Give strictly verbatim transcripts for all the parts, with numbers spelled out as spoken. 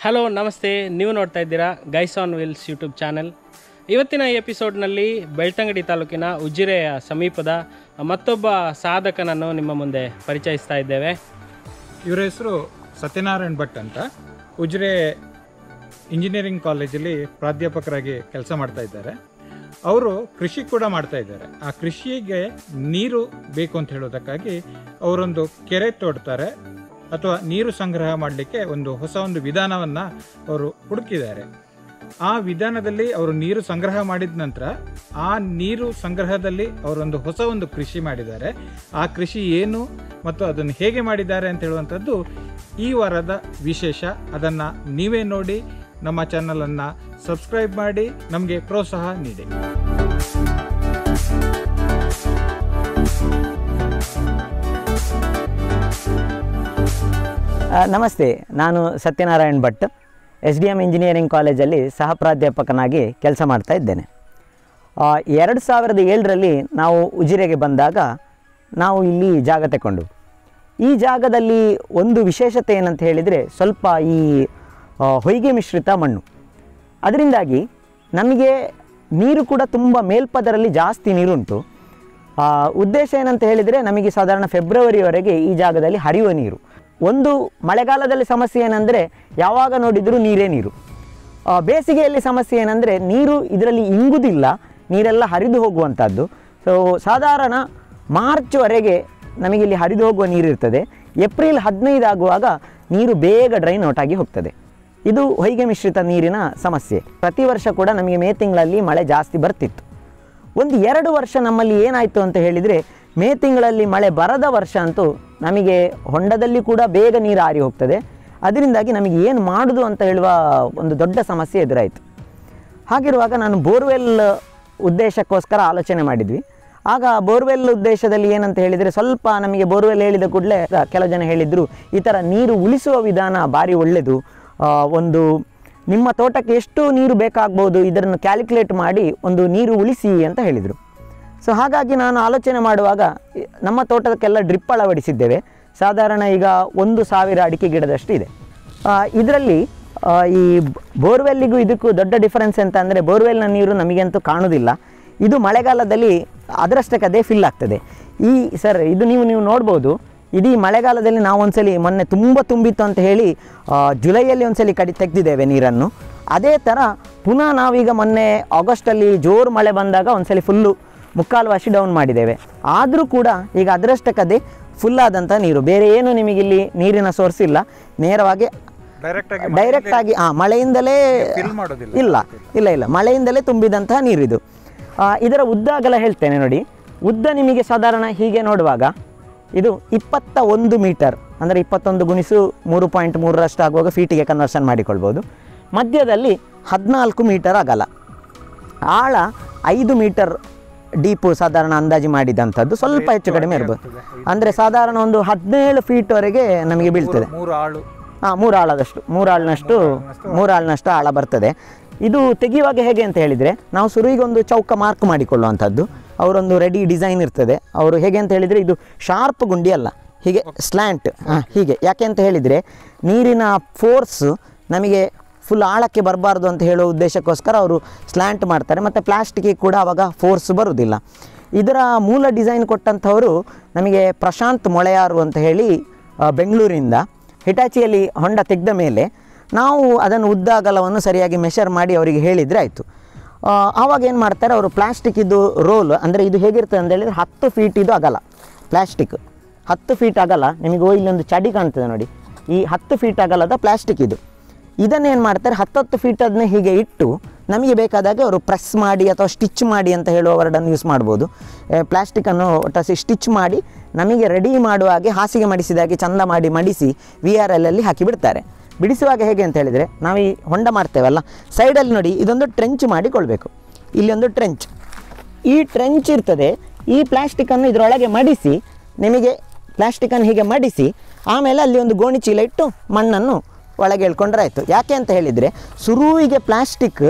Hello ನಮಸ್ತೆ, ನೀವು ನೋಡ್ತಾ ಇದ್ದೀರಾ guys on wheels YouTube channel. ಇವತ್ತಿನ ಎಪಿಸೋಡ್ನಲ್ಲಿ ಬೆಳ್ತಂಗಡಿ ತಾಲೂಕಿನ ಉಜಿರೆಯ ಸಮೀಪದ ಮತ್ತೊಬ್ಬ ಸಾಧಕನನ್ನು ನಿಮ್ಮ ಮುಂದೆ ಪರಿಚಯಿಸ್ತಾ ಇದ್ದೇವೆ. ಇವರ ಹೆಸರು ಸತ್ಯನಾರಾಯಣ್ ಭಟ್ ಅಂತ. ಉಜಿರೆ ಇಂಜಿನಿಯರಿಂಗ್ ಕಾಲೇಜಲ್ಲಿ ಪ್ರಾಧ್ಯಾಪಕರಾಗಿ ಕೆಲಸ ಮಾಡ್ತಾ ಇದ್ದಾರೆ. ಅವರು ಕೃಷಿ ಕೂಡ ಮಾಡ್ತಾ ಇದ್ದಾರೆ. ಆ ಕೃಷಿಗೆ ನೀರು ಬೇಕು ಅಂತ ಹೇಳೋದಕ್ಕಾಗಿ ಅವರೊಂದು ಕೆರೆ ತೋಡ್ತಾರೆ ಅಥವಾ ನೀರು ಸಂಗ್ರಹ ಮಾಡಲಿಕ್ಕೆ ಒಂದು ಹೊಸ ಒಂದು ವಿಧಾನವನ್ನು ಅವರು ಹುಡುಕಿದ್ದಾರೆ. ಆ ವಿಧಾನದಲ್ಲಿ ಅವರು ನೀರು ಸಂಗ್ರಹ ಮಾಡಿದ ನಂತರ ಆ ನೀರು ಸಂಗ್ರಹದಲ್ಲಿ ಅವರೊಂದು ಹೊಸ ಒಂದು ಕೃಷಿ ಮಾಡಿದ್ದಾರೆ. ಆ ಕೃಷಿ ಏನು ಮತ್ತು ಅದನ್ನು ಹೇಗೆ ಮಾಡಿದ್ದಾರೆ ಅಂತ ಹೇಳುವಂಥದ್ದು ಈ ವಾರದ ವಿಶೇಷ. ಅದನ್ನು ನೀವೇ ನೋಡಿ, ನಮ್ಮ ಚಾನಲನ್ನು ಸಬ್ಸ್ಕ್ರೈಬ್ ಮಾಡಿ, ನಮಗೆ ಪ್ರೋತ್ಸಾಹ ನೀಡಿ. ನಮಸ್ತೆ, ನಾನು Satyanarayan Bhat, S D M engineering ಕಾಲೇಜಲ್ಲಿ ಸಹ ಪ್ರಾಧ್ಯಾಪಕನಾಗಿ ಕೆಲಸ ಮಾಡ್ತಾ ಇದ್ದೇನೆ. ಎರಡು ಸಾವಿರದ ಏಳರಲ್ಲಿ ನಾವು ಉಜಿರೆಗೆ ಬಂದಾಗ ನಾವು ಇಲ್ಲಿ ಜಾಗ ತಗೊಂಡು, ಈ ಜಾಗದಲ್ಲಿ ಒಂದು ವಿಶೇಷತೆ ಏನಂತ ಹೇಳಿದರೆ ಸ್ವಲ್ಪ ಈ ಹೊಯ್ಗೆ ಮಿಶ್ರಿತ ಮಣ್ಣು. ಅದರಿಂದಾಗಿ ನಮಗೆ ನೀರು ಕೂಡ ತುಂಬ ಮೇಲ್ಪದರಲ್ಲಿ ಜಾಸ್ತಿ ನೀರುಂಟು. ಉದ್ದೇಶ ಏನಂತ ಹೇಳಿದರೆ, ನಮಗೆ ಸಾಧಾರಣ ಫೆಬ್ರವರಿವರೆಗೆ ಈ ಜಾಗದಲ್ಲಿ ಹರಿಯುವ ನೀರು. ಒಂದು ಮಳೆಗಾಲದಲ್ಲಿ ಸಮಸ್ಯೆ ಏನಂದರೆ ಯಾವಾಗ ನೋಡಿದರೂ ನೀರೇ ನೀರು. ಬೇಸಿಗೆಯಲ್ಲಿ ಸಮಸ್ಯೆ ಏನಂದರೆ ನೀರು ಇದರಲ್ಲಿ ಇಂಗುವುದಿಲ್ಲ, ನೀರೆಲ್ಲ ಹರಿದು ಹೋಗುವಂಥದ್ದು. ಸೊ ಸಾಧಾರಣ ಮಾರ್ಚ್ವರೆಗೆ ನಮಗಿಲ್ಲಿ ಹರಿದು ಹೋಗುವ ನೀರಿರ್ತದೆ. ಏಪ್ರಿಲ್ ಹದಿನೈದು ಆಗುವಾಗ ನೀರು ಬೇಗ ಡ್ರೈನ್ ಔಟ್ ಆಗಿ ಹೋಗ್ತದೆ. ಇದು ಹೊಯ್ಗೆ ಮಿಶ್ರಿತ ನೀರಿನ ಸಮಸ್ಯೆ. ಪ್ರತಿ ವರ್ಷ ಕೂಡ ನಮಗೆ ಮೇ ತಿಂಗಳಲ್ಲಿ ಮಳೆ ಜಾಸ್ತಿ ಬರ್ತಿತ್ತು. ಒಂದು ಎರಡು ವರ್ಷ ನಮ್ಮಲ್ಲಿ ಏನಾಯಿತು ಅಂತ ಹೇಳಿದರೆ, ಮೇ ತಿಂಗಳಲ್ಲಿ ಮಳೆ ಬರದ ವರ್ಷ ಅಂತೂ ನಮಗೆ ಹೊಂಡದಲ್ಲಿ ಕೂಡ ಬೇಗ ನೀರು ಆರಿ ಹೋಗ್ತದೆ. ಅದರಿಂದಾಗಿ ನಮಗೆ ಏನು ಮಾಡೋದು ಅಂತ ಹೇಳುವ ಒಂದು ದೊಡ್ಡ ಸಮಸ್ಯೆ ಎದುರಾಯಿತು. ಹಾಗಿರುವಾಗ ನಾನು ಬೋರ್ವೆಲ್ ಉದ್ದೇಶಕ್ಕೋಸ್ಕರ ಆಲೋಚನೆ ಮಾಡಿದ್ವಿ. ಆಗ ಬೋರ್ವೆಲ್ ಉದ್ದೇಶದಲ್ಲಿ ಏನಂತ ಹೇಳಿದರೆ, ಸ್ವಲ್ಪ ನಮಗೆ ಬೋರ್ವೆಲ್ ಹೇಳಿದ ಕೂಡಲೇ ಕೆಲವು ಜನ ಹೇಳಿದರು, ಈ ಥರ ನೀರು ಉಳಿಸುವ ವಿಧಾನ ಭಾರಿ ಒಳ್ಳೆಯದು, ಒಂದು ನಿಮ್ಮ ತೋಟಕ್ಕೆ ಎಷ್ಟು ನೀರು ಬೇಕಾಗ್ಬೋದು ಇದನ್ನು ಕ್ಯಾಲ್ಕುಲೇಟ್ ಮಾಡಿ ಒಂದು ನೀರು ಉಳಿಸಿ ಅಂತ ಹೇಳಿದರು. ಸೊ ಹಾಗಾಗಿ ನಾನು ಆಲೋಚನೆ ಮಾಡುವಾಗ ನಮ್ಮ ತೋಟಕ್ಕೆಲ್ಲ ಡ್ರಿಪ್ ಅಳವಡಿಸಿದ್ದೇವೆ. ಸಾಧಾರಣ ಈಗ ಒಂದು ಸಾವಿರ ಅಡಿಕೆ ಗಿಡದಷ್ಟು ಇದೆ. ಇದರಲ್ಲಿ ಈ ಬೋರ್ವೆಲ್ಲಿಗೂ ಇದಕ್ಕೂ ದೊಡ್ಡ ಡಿಫರೆನ್ಸ್ ಅಂತ ಅಂದರೆ, ಬೋರ್ವೆಲ್ನ ನೀರು ನಮಗಂತೂ ಕಾಣುವುದಿಲ್ಲ. ಇದು ಮಳೆಗಾಲದಲ್ಲಿ ಅದರಷ್ಟಕ್ಕೆ ಅದೇ ಫಿಲ್ ಆಗ್ತದೆ. ಈ ಸರ್ ಇದು ನೀವು ನೀವು ನೋಡ್ಬೋದು, ಇಡೀ ಮಳೆಗಾಲದಲ್ಲಿ ನಾವು ಒಂದ್ಸಲಿ ಮೊನ್ನೆ ತುಂಬ ತುಂಬಿತ್ತು ಅಂತ ಹೇಳಿ ಜುಲೈಯಲ್ಲಿ ಒಂದ್ಸಲಿ ಕಡಿ ತೆಗೆದಿದ್ದೇವೆ ನೀರನ್ನು. ಅದೇ ಥರ ಪುನಃ ನಾವೀಗ ಮೊನ್ನೆ ಆಗಸ್ಟಲ್ಲಿ ಜೋರು ಮಳೆ ಬಂದಾಗ ಒಂದ್ಸಲಿ ಫುಲ್ಲು ಮುಕ್ಕಾಲು ವಾಶಿ ಡೌನ್ ಮಾಡಿದ್ದೇವೆ. ಆದರೂ ಕೂಡ ಈಗ ಅದರಷ್ಟಕ್ಕದೇ ಫುಲ್ಲಾದಂಥ ನೀರು, ಬೇರೆ ಏನು ನಿಮಗಿಲ್ಲಿ ನೀರಿನ ಸೋರ್ಸ್ ಇಲ್ಲ, ನೇರವಾಗಿ ಡೈರೆಕ್ಟಾಗಿ ಹಾಂ ಮಳೆಯಿಂದಲೇ ಇಲ್ಲ ಇಲ್ಲ ಇಲ್ಲ ಮಳೆಯಿಂದಲೇ ತುಂಬಿದಂತಹ ನೀರಿದು. ಇದರ ಉದ್ದ ಅಗಲ ಹೇಳ್ತೇನೆ ನೋಡಿ. ಉದ್ದ ನಿಮಗೆ ಸಾಧಾರಣ ಹೀಗೆ ನೋಡುವಾಗ ಇದು ಇಪ್ಪತ್ತ ಒಂದು ಮೀಟರ್, ಅಂದರೆ ಇಪ್ಪತ್ತೊಂದು ಗುಣಿಸು ಮೂರು ಪಾಯಿಂಟ್ ಮೂರರಷ್ಟು ಆಗುವಾಗ ಫೀಟಿಗೆ ಕನ್ವರ್ಷನ್ ಮಾಡಿಕೊಳ್ಬೋದು. ಮಧ್ಯದಲ್ಲಿ ಹದಿನಾಲ್ಕು ಮೀಟರ್ ಅಗಲ, ಆಳ ಐದು ಮೀಟರ್ ಡೀಪು ಸಾಧಾರಣ ಅಂದಾಜು ಮಾಡಿದಂಥದ್ದು. ಸ್ವಲ್ಪ ಹೆಚ್ಚು ಕಡಿಮೆ ಇರ್ಬೋದು, ಅಂದರೆ ಸಾಧಾರಣ ಒಂದು ಹದಿನೇಳು ಫೀಟ್ವರೆಗೆ ನಮಗೆ ಬೀಳ್ತದೆ. ಹಾಂ ಮೂರು ಆಳದಷ್ಟು ಮೂರು ಆಳಿನಷ್ಟು ಮೂರು ಆಳಿನಷ್ಟು ಆಳ ಬರ್ತದೆ. ಇದು ತೆಗೆಯುವಾಗ ಹೇಗೆ ಅಂತ ಹೇಳಿದರೆ, ನಾವು ಶುರುವಿಗೆ ಒಂದು ಚೌಕ ಮಾರ್ಕ್ ಮಾಡಿಕೊಳ್ಳುವಂಥದ್ದು. ಅವರೊಂದು ರೆಡಿ ಡಿಸೈನ್ ಇರ್ತದೆ. ಅವರು ಹೇಗೆ ಅಂತ ಹೇಳಿದರೆ, ಇದು ಶಾರ್ಪ್ ಗುಂಡಿ ಅಲ್ಲ, ಹೀಗೆ ಸ್ಲ್ಯಾಂಟ್, ಹಾಂ ಹೀಗೆ. ಯಾಕೆ ಅಂತ ಹೇಳಿದರೆ, ನೀರಿನ ಫೋರ್ಸ್ ನಮಗೆ ಫುಲ್ ಆಳಕ್ಕೆ ಬರಬಾರ್ದು ಅಂತ ಹೇಳೋ ಉದ್ದೇಶಕ್ಕೋಸ್ಕರ ಅವರು ಸ್ಲ್ಯಾಂಟ್ ಮಾಡ್ತಾರೆ. ಮತ್ತು ಪ್ಲಾಸ್ಟಿಕ್ಕಿಗೆ ಕೂಡ ಆವಾಗ ಫೋರ್ಸ್ ಬರುವುದಿಲ್ಲ. ಇದರ ಮೂಲ ಡಿಸೈನ್ ಕೊಟ್ಟಂಥವರು ನಮಗೆ ಪ್ರಶಾಂತ್ ಮೊಳೆಯಾರು ಅಂತ ಹೇಳಿ ಬೆಂಗಳೂರಿಂದ. ಹಿಟಾಚಿಯಲ್ಲಿ ಹೊಂಡ ತೆಗೆದ ಮೇಲೆ ನಾವು ಅದನ್ನು ಉದ್ದ ಅಗಲವನ್ನು ಸರಿಯಾಗಿ ಮೆಷರ್ ಮಾಡಿ ಅವರಿಗೆ ಹೇಳಿದರೆ ಆಯಿತು. ಆವಾಗ ಏನು ಮಾಡ್ತಾರೆ ಅವರು, ಪ್ಲಾಸ್ಟಿಕ್ಕಿದು ರೋಲ್, ಅಂದರೆ ಇದು ಹೇಗಿರ್ತದೆ ಅಂತ ಹೇಳಿದರೆ ಹತ್ತು ಫೀಟ್ ಇದು ಅಗಲ ಪ್ಲಾಸ್ಟಿಕ್, ಹತ್ತು ಫೀಟ್ ಅಗಲ. ನಿಮಗೆ ಇಲ್ಲೊಂದು ಚಡಿ ಕಾಣ್ತದೆ ನೋಡಿ, ಈ ಹತ್ತು ಫೀಟ್ ಅಗಲದ ಪ್ಲಾಸ್ಟಿಕ್ ಇದು. ಇದನ್ನೇನು ಮಾಡ್ತಾರೆ, ಹತ್ತತ್ತು ಫೀಟ್ ಅದನ್ನೇ ಹೀಗೆ ಇಟ್ಟು ನಮಗೆ ಬೇಕಾದಾಗ ಅವರು ಪ್ರೆಸ್ ಮಾಡಿ ಅಥವಾ ಸ್ಟಿಚ್ ಮಾಡಿ ಅಂತ ಹೇಳುವ ವರ್ಡನ್ನು ಯೂಸ್ ಮಾಡ್ಬೋದು. ಪ್ಲಾಸ್ಟಿಕ್ಕನ್ನು ಒಟ್ಟಿಸಿ ಸ್ಟಿಚ್ ಮಾಡಿ ನಮಗೆ ರೆಡಿ ಮಾಡುವ ಹಾಗೆ ಹಾಸಿಗೆ ಮಡಿಸಿದಾಗೆ ಚಂದ ಮಾಡಿ ಮಡಿಸಿ ವಿ ಆರ್ ಎಲ್ಲಲ್ಲಿ ಹಾಕಿ ಬಿಡ್ತಾರೆ. ಬಿಡಿಸುವಾಗ ಹೇಗೆ ಅಂತ ಹೇಳಿದರೆ, ನಾವು ಈ ಹೊಂಡ ಮಾಡ್ತೇವಲ್ಲ, ಸೈಡಲ್ಲಿ ನೋಡಿ ಇದೊಂದು ಟ್ರೆಂಚ್ ಮಾಡಿಕೊಳ್ಬೇಕು. ಇಲ್ಲಿ ಒಂದು ಟ್ರೆಂಚ್, ಈ ಟ್ರೆಂಚ್ ಇರ್ತದೆ. ಈ ಪ್ಲಾಸ್ಟಿಕ್ಕನ್ನು ಇದರೊಳಗೆ ಮಡಿಸಿ, ನಿಮಗೆ ಪ್ಲಾಸ್ಟಿಕ್ಕನ್ನು ಹೀಗೆ ಮಡಿಸಿ ಆಮೇಲೆ ಅಲ್ಲಿ ಒಂದು ಗೋಣಿ ಚೀಲ ಇಟ್ಟು ಮಣ್ಣನ್ನು ಒಳಗೆ ಎಳ್ಕೊಂಡ್ರೆ ಆಯಿತು. ಯಾಕೆ ಅಂತ ಹೇಳಿದರೆ, ಶುರುವಿಗೆ ಪ್ಲಾಸ್ಟಿಕ್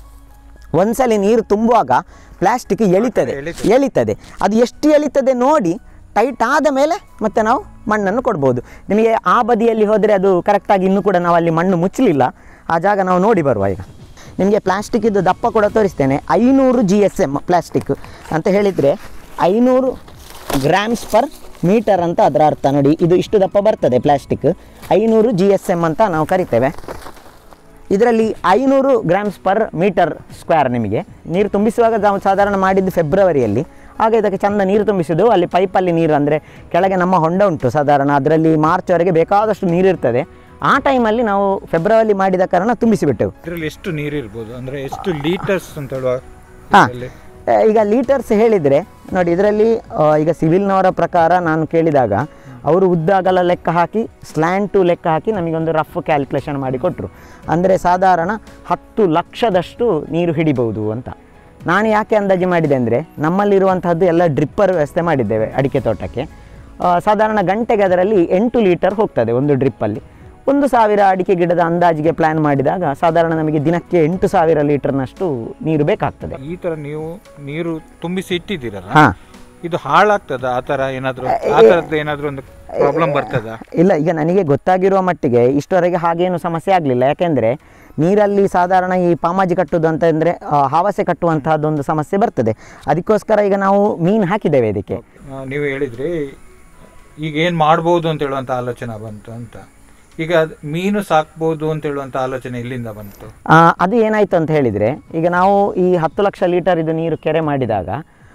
ಒಂದ್ಸಲಿ ನೀರು ತುಂಬುವಾಗ ಪ್ಲಾಸ್ಟಿಕ್ ಎಳಿತದೆ ಎಳಿತದೆ ಅದು ಎಷ್ಟು ಎಳಿತದೆ ನೋಡಿ ಟೈಟ್ ಆದ ಮೇಲೆ ಮತ್ತೆ ನಾವು ಮಣ್ಣನ್ನು ಕೊಡ್ಬೋದು. ನಿಮಗೆ ಆ ಬದಿಯಲ್ಲಿ ಹೋದರೆ ಅದು ಕರೆಕ್ಟಾಗಿ ಇನ್ನೂ ಕೂಡ ನಾವು ಅಲ್ಲಿ ಮಣ್ಣು ಮುಚ್ಚಲಿಲ್ಲ, ಆ ಜಾಗ ನಾವು ನೋಡಿ ಬರುವ. ಈಗ ನಿಮಗೆ ಪ್ಲಾಸ್ಟಿಕ್ಕಿದ್ದು ದಪ್ಪ ಕೂಡ ತೋರಿಸ್ತೇನೆ. ಐನೂರು ಜಿ ಎಸ್ ಎಮ್ ಪ್ಲಾಸ್ಟಿಕ್ ಅಂತ ಹೇಳಿದರೆ ಐನೂರು ಗ್ರಾಮ್ಸ್ ಪರ್ ಮೀಟರ್ ಅಂತ ಅದರ ಅರ್ಥ. ನೋಡಿ, ಇದು ಇಷ್ಟು ದಪ್ಪ ಬರ್ತದೆ ಪ್ಲಾಸ್ಟಿಕ್, ಐನೂರು ಜಿ ಎಸ್ ಎಮ್ ಅಂತ ನಾವು ಕರಿತೇವೆ. ಇದರಲ್ಲಿ ಐನೂರು ಗ್ರಾಮ್ಸ್ ಪರ್ ಮೀಟರ್ ಸ್ಕ್ವೇರ್. ನಿಮಗೆ ನೀರು ತುಂಬಿಸುವಾಗ ನಾವು ಸಾಧಾರಣ ಮಾಡಿದ್ದು ಫೆಬ್ರವರಿಯಲ್ಲಿ. ಆಗ ಇದಕ್ಕೆ ಚೆಂದ ನೀರು ತುಂಬಿಸೋದು. ಅಲ್ಲಿ ಪೈಪಲ್ಲಿ ನೀರು, ಅಂದರೆ ಕೆಳಗೆ ನಮ್ಮ ಹೊಂಡ ಉಂಟು ಸಾಧಾರಣ, ಅದರಲ್ಲಿ ಮಾರ್ಚ್ವರೆಗೆ ಬೇಕಾದಷ್ಟು ನೀರಿರ್ತದೆ. ಆ ಟೈಮಲ್ಲಿ ನಾವು ಫೆಬ್ರವರಿ ಮಾಡಿದ ಕಾರಣ ತುಂಬಿಸಿಬಿಟ್ಟೆವು. ಇದರಲ್ಲಿ ಎಷ್ಟು ನೀರು ಇರ್ಬೋದು, ಅಂದರೆ ಎಷ್ಟು ಲೀಟರ್ಸ್ ಅಂತ ಹೇಳುವ? ಹಾಂ, ಈಗ ಲೀಟರ್ಸ್ ಹೇಳಿದರೆ ನೋಡಿ, ಇದರಲ್ಲಿ ಈಗ ಸಿವಿಲ್ನವರ ಪ್ರಕಾರ ನಾನು ಕೇಳಿದಾಗ ಅವರು ಉದ್ದ ಅಗಲ ಲೆಕ್ಕ ಹಾಕಿ ಸ್ಲ್ಯಾಂಟು ಲೆಕ್ಕ ಹಾಕಿ ನಮಗೊಂದು ರಫ್ ಕ್ಯಾಲ್ಕುಲೇಷನ್ ಮಾಡಿ ಕೊಟ್ಟರು. ಅಂದರೆ ಸಾಧಾರಣ ಹತ್ತು ಲಕ್ಷದಷ್ಟು ನೀರು ಹಿಡಿಬಹುದು ಅಂತ. ನಾನು ಯಾಕೆ ಅಂದಾಜು ಮಾಡಿದೆ ಅಂದರೆ, ನಮ್ಮಲ್ಲಿರುವಂತಹದ್ದು ಎಲ್ಲ ಡ್ರಿಪ್ಪರ್ ವ್ಯವಸ್ಥೆ ಮಾಡಿದ್ದೇವೆ ಅಡಿಕೆ ತೋಟಕ್ಕೆ. ಸಾಧಾರಣ ಗಂಟೆಗೆ ಅದರಲ್ಲಿ ಎಂಟು ಲೀಟರ್ ಹೋಗ್ತದೆ ಒಂದು ಡ್ರಿಪ್ಪಲ್ಲಿ. ಒಂದು ಸಾವಿರ ಅಡಿಕೆ ಗಿಡದ ಅಂದಾಜಿಗೆ ಪ್ಲ್ಯಾನ್ ಮಾಡಿದಾಗ ಸಾಧಾರಣ ನಮಗೆ ದಿನಕ್ಕೆ ಎಂಟು ಸಾವಿರ ಲೀಟರ್ನಷ್ಟು ನೀರು ಬೇಕಾಗ್ತದೆ. ಈ ಥರ ನೀವು ನೀರು ತುಂಬಿಸಿ ಇಟ್ಟಿದ್ದೀರಲ್ಲ, ಹಾಂ, ಇದು ಹಾಳಾಗ್ತದ? ಆ ಥರ ಏನಾದರೂ ಆ ಥರದ್ದು ಏನಾದರೂ ಒಂದು ಪ್ರಾಬ್ಲಮ್ ಬರ್ತದ? ಇಲ್ಲ, ಈಗ ನನಗೆ ಗೊತ್ತಾಗಿರುವ ಮಟ್ಟಿಗೆ ಇಷ್ಟವರೆಗೆ ಹಾಗೇನು ಸಮಸ್ಯೆ ಆಗಲಿಲ್ಲ. ಯಾಕೆಂದರೆ ನೀರಲ್ಲಿ ಸಾಧಾರಣ ಈ ಪಾಮಾಜಿ ಕಟ್ಟುವುದು ಅಂತಂದರೆ ಹಾವಸೆ ಕಟ್ಟುವಂತಹದ್ದೊಂದು ಸಮಸ್ಯೆ ಬರ್ತದೆ. ಅದಕ್ಕೋಸ್ಕರ ಈಗ ನಾವು ಮೀನು ಹಾಕಿದ್ದೇವೆ ಇದಕ್ಕೆ. ನೀವು ಹೇಳಿದ್ರಿ ಈಗ ಏನು ಮಾಡ್ಬೋದು ಅಂತ ಹೇಳುವಂಥ ಆಲೋಚನೆ ಬಂತು ಅಂತ. ಈಗ ಮೀನು ಸಾಕ್ಬೋದು ಅಂತ ಹೇಳುವಂಥ ಆಲೋಚನೆ ಇಲ್ಲಿಂದ ಬಂತು? ಅದು ಏನಾಯಿತು ಅಂತ ಹೇಳಿದರೆ, ಈಗ ನಾವು ಈ ಹತ್ತು ಲಕ್ಷ ಲೀಟರ್ ಇದು ನೀರು ಕೆರೆ ಮಾಡಿದಾಗ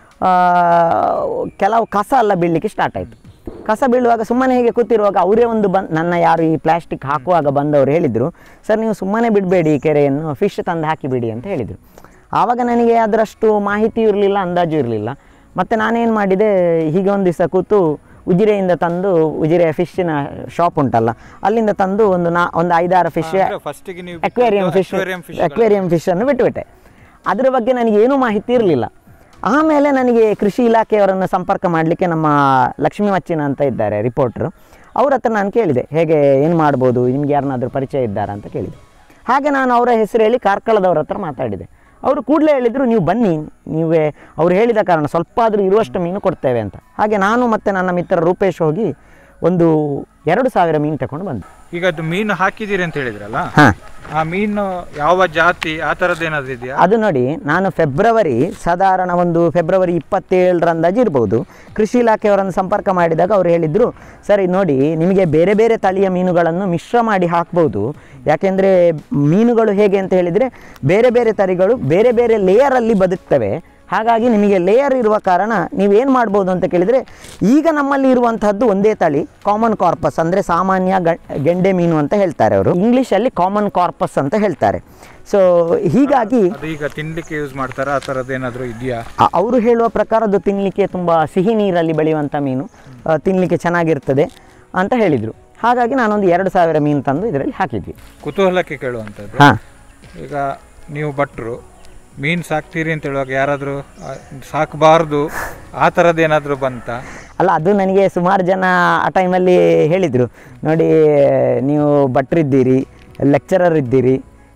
ಕೆಲವು ಕಸ ಎಲ್ಲ ಬೀಳಲಿಕ್ಕೆ ಸ್ಟಾರ್ಟ್ ಆಯಿತು. ಕಸ ಬೀಳುವಾಗ ಸುಮ್ಮನೆ ಹೀಗೆ ಕೂತಿರುವಾಗ ಅವರೇ ಒಂದು ಬಂದು, ನನ್ನ ಯಾರು ಈ ಪ್ಲಾಸ್ಟಿಕ್ ಹಾಕುವಾಗ ಬಂದವರು ಹೇಳಿದರು, ಸರ್ ನೀವು ಸುಮ್ಮನೆ ಬಿಡಬೇಡಿ ಈ ಕೆರೆಯನ್ನು, ಫಿಶ್ ತಂದು ಹಾಕಿಬಿಡಿ ಅಂತ ಹೇಳಿದರು. ಆವಾಗ ನನಗೆ ಅದರಷ್ಟು ಮಾಹಿತಿ ಇರಲಿಲ್ಲ, ಅಂದಾಜು ಇರಲಿಲ್ಲ. ಮತ್ತು ನಾನೇನು ಮಾಡಿದೆ, ಹೀಗೆ ಒಂದು ದಿವಸ ಕೂತು ಉಜಿರೆಯಿಂದ ತಂದು, ಉಜಿರೆಯ ಫಿಶ್ಶಿನ ಶಾಪ್ ಉಂಟಲ್ಲ, ಅಲ್ಲಿಂದ ತಂದು ಒಂದು ನಾ ಒಂದು ಐದಾರು ಫಿಶ್ ಅಕ್ವೇರಿಯಂ ಫಿಶ್ ಅಕ್ವೇರಿಯಂ ಫಿಶನ್ನು ಬಿಟ್ಟುಬಿಟ್ಟೆ. ಅದರ ಬಗ್ಗೆ ನನಗೆ ಏನೂ ಮಾಹಿತಿ ಇರಲಿಲ್ಲ. ಆಮೇಲೆ ನನಗೆ ಕೃಷಿ ಇಲಾಖೆಯವರನ್ನು ಸಂಪರ್ಕ ಮಾಡಲಿಕ್ಕೆ ನಮ್ಮ ಲಕ್ಷ್ಮೀ ಮಚ್ಚಿನ ಅಂತ ಇದ್ದಾರೆ ರಿಪೋರ್ಟ್ರು, ಅವ್ರ ಹತ್ರ ನಾನು ಕೇಳಿದೆ, ಹೇಗೆ ಏನು ಮಾಡ್ಬೋದು, ನಿಮ್ಗೆ ಯಾರನ್ನಾದರೂ ಪರಿಚಯ ಇದ್ದಾರಾ ಅಂತ ಕೇಳಿದೆ. ಹಾಗೆ ನಾನು ಅವರ ಹೆಸರು ಹೇಳಿ ಕಾರ್ಕಳದವ್ರ ಹತ್ರ ಮಾತಾಡಿದೆ. ಅವರು ಕೂಡಲೇ ಹೇಳಿದರು, ನೀವು ಬನ್ನಿ, ನೀವೇ ಅವ್ರು ಹೇಳಿದ ಕಾರಣ ಸ್ವಲ್ಪ ಆದರೂ ಇರುವಷ್ಟು ಮೀನು ಕೊಡ್ತೇವೆ ಅಂತ. ಹಾಗೆ ನಾನು ಮತ್ತು ನನ್ನ ಮಿತ್ರ ರೂಪೇಶ್ ಹೋಗಿ ಒಂದು ಎರಡು ಸಾವಿರ ಮೀನು ತಗೊಂಡು ಬಂದು. ಈಗ ಅದು ಮೀನು ಹಾಕಿದ್ದೀರಿ ಅಂತ ಹೇಳಿದ್ರಲ್ಲ, ಹಾಂ, ಆ ಮೀನು ಯಾವ ಜಾತಿ ಆ ಥರದ್ದು ಏನಾದರೂ ಇದೆಯಾ? ಅದು ನೋಡಿ, ನಾನು ಫೆಬ್ರವರಿ ಸಾಧಾರಣ ಒಂದು ಫೆಬ್ರವರಿ ಇಪ್ಪತ್ತೇಳರ ಅಂದಾಜು ಇರ್ಬೋದು, ಕೃಷಿ ಇಲಾಖೆಯವರನ್ನು ಸಂಪರ್ಕ ಮಾಡಿದಾಗ ಅವರು ಹೇಳಿದರು, ಸರಿ ನೋಡಿ, ನಿಮಗೆ ಬೇರೆ ಬೇರೆ ತಳಿಯ ಮೀನುಗಳನ್ನು ಮಿಶ್ರ ಮಾಡಿ ಹಾಕ್ಬೋದು. ಯಾಕೆಂದರೆ ಮೀನುಗಳು ಹೇಗೆ ಅಂತ ಹೇಳಿದರೆ, ಬೇರೆ ಬೇರೆ ತಳಿಗಳು ಬೇರೆ ಬೇರೆ ಲೇಯರಲ್ಲಿ ಬದುಕ್ತವೆ. ಹಾಗಾಗಿ ನಿಮಗೆ ಲೇಯರ್ ಇರುವ ಕಾರಣ ನೀವೇನು ಮಾಡ್ಬೋದು ಅಂತ ಕೇಳಿದರೆ, ಈಗ ನಮ್ಮಲ್ಲಿ ಇರುವಂಥದ್ದು ಒಂದೇ ತಳಿ, ಕಾಮನ್ ಕಾರ್ಪಸ್, ಅಂದರೆ ಸಾಮಾನ್ಯ ಗೆಂಡೆ ಮೀನು ಅಂತ ಹೇಳ್ತಾರೆ ಅವರು, ಇಂಗ್ಲೀಷಲ್ಲಿ ಕಾಮನ್ ಕಾರ್ಪಸ್ ಅಂತ ಹೇಳ್ತಾರೆ. ಸೊ ಹೀಗಾಗಿ ಈಗ ತಿನ್ನಲಿಕ್ಕೆ ಯೂಸ್ ಮಾಡ್ತಾರೆ, ಆ ಥರದ್ದು ಏನಾದರೂ ಇದೆಯಾ? ಅವರು ಹೇಳುವ ಪ್ರಕಾರ ಅದು ತಿನ್ನಲಿಕ್ಕೆ ತುಂಬ ಸಿಹಿ ನೀರಲ್ಲಿ ಬೆಳೆಯುವಂಥ ಮೀನು, ತಿನ್ನಲಿಕ್ಕೆ ಚೆನ್ನಾಗಿರ್ತದೆ ಅಂತ ಹೇಳಿದರು. ಹಾಗಾಗಿ ನಾನೊಂದು ಎರಡು ಸಾವಿರ ಮೀನು ತಂದು ಇದರಲ್ಲಿ ಹಾಕಿದ್ವಿ. ಕುತೂಹಲಕ್ಕೆ ಕೇಳುವಂಥದ್ದು, ಹಾಂ, ಈಗ ನೀವು ಭಟ್ರು ಮೀನು ಸಾಕ್ತೀರಿ ಅಂತ ಹೇಳುವಾಗ ಯಾರಾದರೂ ಸಾಕಬಾರ್ದು ಆ ಥರದ್ದು ಏನಾದರೂ ಬಂತ? ಅಲ್ಲ, ಅದು ನನಗೆ ಸುಮಾರು ಜನ ಆ ಟೈಮಲ್ಲಿ ಹೇಳಿದರು, ನೋಡಿ ನೀವು ಭಟ್ರಿದ್ದೀರಿ, ಲೆಕ್ಚರರ್ ಇದ್ದೀರಿ,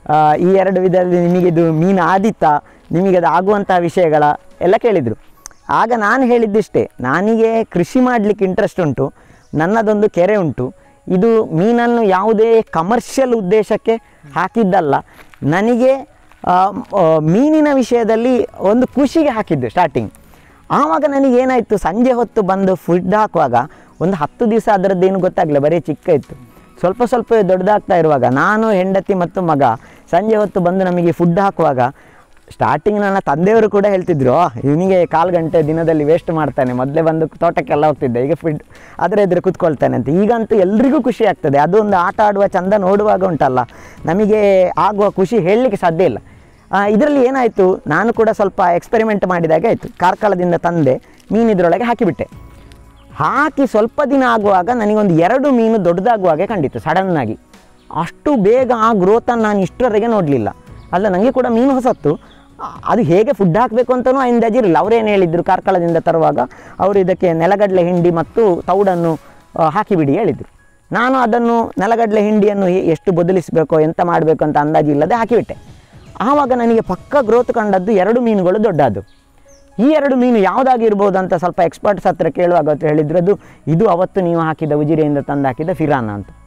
ಈ ಎರಡು ವಿಧದಲ್ಲಿ ನಿಮಗಿದು ಮೀನು ಆದಿತ್ತಾ, ನಿಮಗದು ಆಗುವಂಥ ವಿಷಯಗಳ ಎಲ್ಲ ಕೇಳಿದರು. ಆಗ ನಾನು ಹೇಳಿದ್ದಿಷ್ಟೇ, ನನಗೆ ಕೃಷಿ ಮಾಡಲಿಕ್ಕೆ ಇಂಟ್ರೆಸ್ಟ್ ಉಂಟು, ನನ್ನದೊಂದು ಕೆರೆ ಉಂಟು, ಇದು ಮೀನನ್ನು ಯಾವುದೇ ಕಮರ್ಷಿಯಲ್ ಉದ್ದೇಶಕ್ಕೆ ಹಾಕಿದ್ದಲ್ಲ, ನನಗೆ ಮೀನಿನ ವಿಷಯದಲ್ಲಿ ಒಂದು ಖುಷಿಗೆ ಹಾಕಿದ್ದು ಸ್ಟಾರ್ಟಿಂಗ್. ಆವಾಗ ನನಗೇನಾಯಿತು, ಸಂಜೆ ಹೊತ್ತು ಬಂದು ಫುಡ್ ಹಾಕುವಾಗ ಒಂದು ಹತ್ತು ದಿವಸ ಅದರದ್ದೇನು ಗೊತ್ತಾಗಲಿಲ್ಲ, ಬರೀ ಚಿಕ್ಕ ಇತ್ತು. ಸ್ವಲ್ಪ ಸ್ವಲ್ಪ ದೊಡ್ಡದಾಗ್ತಾ ಇರುವಾಗ ನಾನು, ಹೆಂಡತಿ ಮತ್ತು ಮಗ ಸಂಜೆ ಹೊತ್ತು ಬಂದು ನಮಗೆ ಫುಡ್ ಹಾಕುವಾಗ ಸ್ಟಾರ್ಟಿಂಗ್ ನನ್ನ ತಂದೆಯವರು ಕೂಡ ಹೇಳ್ತಿದ್ರು, ಇವನಿಗೆ ಕಾಲು ಗಂಟೆ ದಿನದಲ್ಲಿ ವೇಸ್ಟ್ ಮಾಡ್ತಾನೆ, ಮೊದಲೇ ಬಂದು ತೋಟಕ್ಕೆಲ್ಲ ಹೋಗ್ತಿದ್ದೆ, ಈಗ ಫುಡ್ ಅದರ ಎದುರು ಕೂತ್ಕೊಳ್ತಾನೆ ಅಂತ. ಈಗಂತೂ ಎಲ್ರಿಗೂ ಖುಷಿ ಆಗ್ತದೆ, ಅದೊಂದು ಆಟ ಆಡುವ ಚಂದ ನೋಡುವಾಗ ಉಂಟಲ್ಲ, ನಮಗೆ ಆಗುವ ಖುಷಿ ಹೇಳಲಿಕ್ಕೆ ಸಾಧ್ಯ ಇಲ್ಲ. ಇದರಲ್ಲಿ ಏನಾಯಿತು, ನಾನು ಕೂಡ ಸ್ವಲ್ಪ ಎಕ್ಸ್ಪೆರಿಮೆಂಟ್ ಮಾಡಿದಾಗೆ ಆಯಿತು. ಕಾರ್ಕಳದಿಂದ ತಂದೆ ಮೀನು ಇದರೊಳಗೆ ಹಾಕಿಬಿಟ್ಟೆ. ಹಾಕಿ ಸ್ವಲ್ಪ ದಿನ ಆಗುವಾಗ ನನಗೊಂದು ಎರಡು ಮೀನು ದೊಡ್ಡದಾಗುವಾಗೆ ಕಂಡಿತ್ತು ಸಡನ್ನಾಗಿ. ಅಷ್ಟು ಬೇಗ ಆ ಗ್ರೋತನ್ನು ನಾನು ಇಷ್ಟರವರೆಗೆ ನೋಡಲಿಲ್ಲ. ಅಲ್ಲ, ನನಗೆ ಕೂಡ ಮೀನು ಹೊಸತ್ತು, ಅದು ಹೇಗೆ ಫುಡ್ ಹಾಕಬೇಕು ಅಂತಲೂ ಅಂದಾಜಿರಲಿಲ್ಲ. ಅವರೇನು ಹೇಳಿದರು, ಕಾರ್ಕಳದಿಂದ ತರುವಾಗ ಅವರು ಇದಕ್ಕೆ ನೆಲಗಡಲೆ ಹಿಂಡಿ ಮತ್ತು ತೌಡನ್ನು ಹಾಕಿಬಿಡಿ ಹೇಳಿದರು. ನಾನು ಅದನ್ನು ನೆಲಗಡಲೆ ಹಿಂಡಿಯನ್ನು ಎಷ್ಟು ಬದಲಿಸಬೇಕೋ ಎಂತ ಮಾಡಬೇಕು ಅಂತ ಅಂದಾಜು ಇಲ್ಲದೆ ಹಾಕಿಬಿಟ್ಟೆ. ಆವಾಗ ನನಗೆ ಪಕ್ಕ ಗ್ರೋತ್ ಕಂಡದ್ದು ಎರಡು ಮೀನುಗಳು ದೊಡ್ಡದು. ಈ ಎರಡು ಮೀನು ಯಾವುದಾಗಿರ್ಬೋದು ಅಂತ ಸ್ವಲ್ಪ ಎಕ್ಸ್ಪರ್ಟ್ಸ್ ಹತ್ರ ಕೇಳುವಾಗ ಹೇಳಿದ್ರು, ಅದು ಇದು ಅವತ್ತು ನೀವು ಹಾಕಿದ ಉಜಿರೆಯಿಂದ ತಂದು ಹಾಕಿದ ಫಿರಾನ ಅಂತ.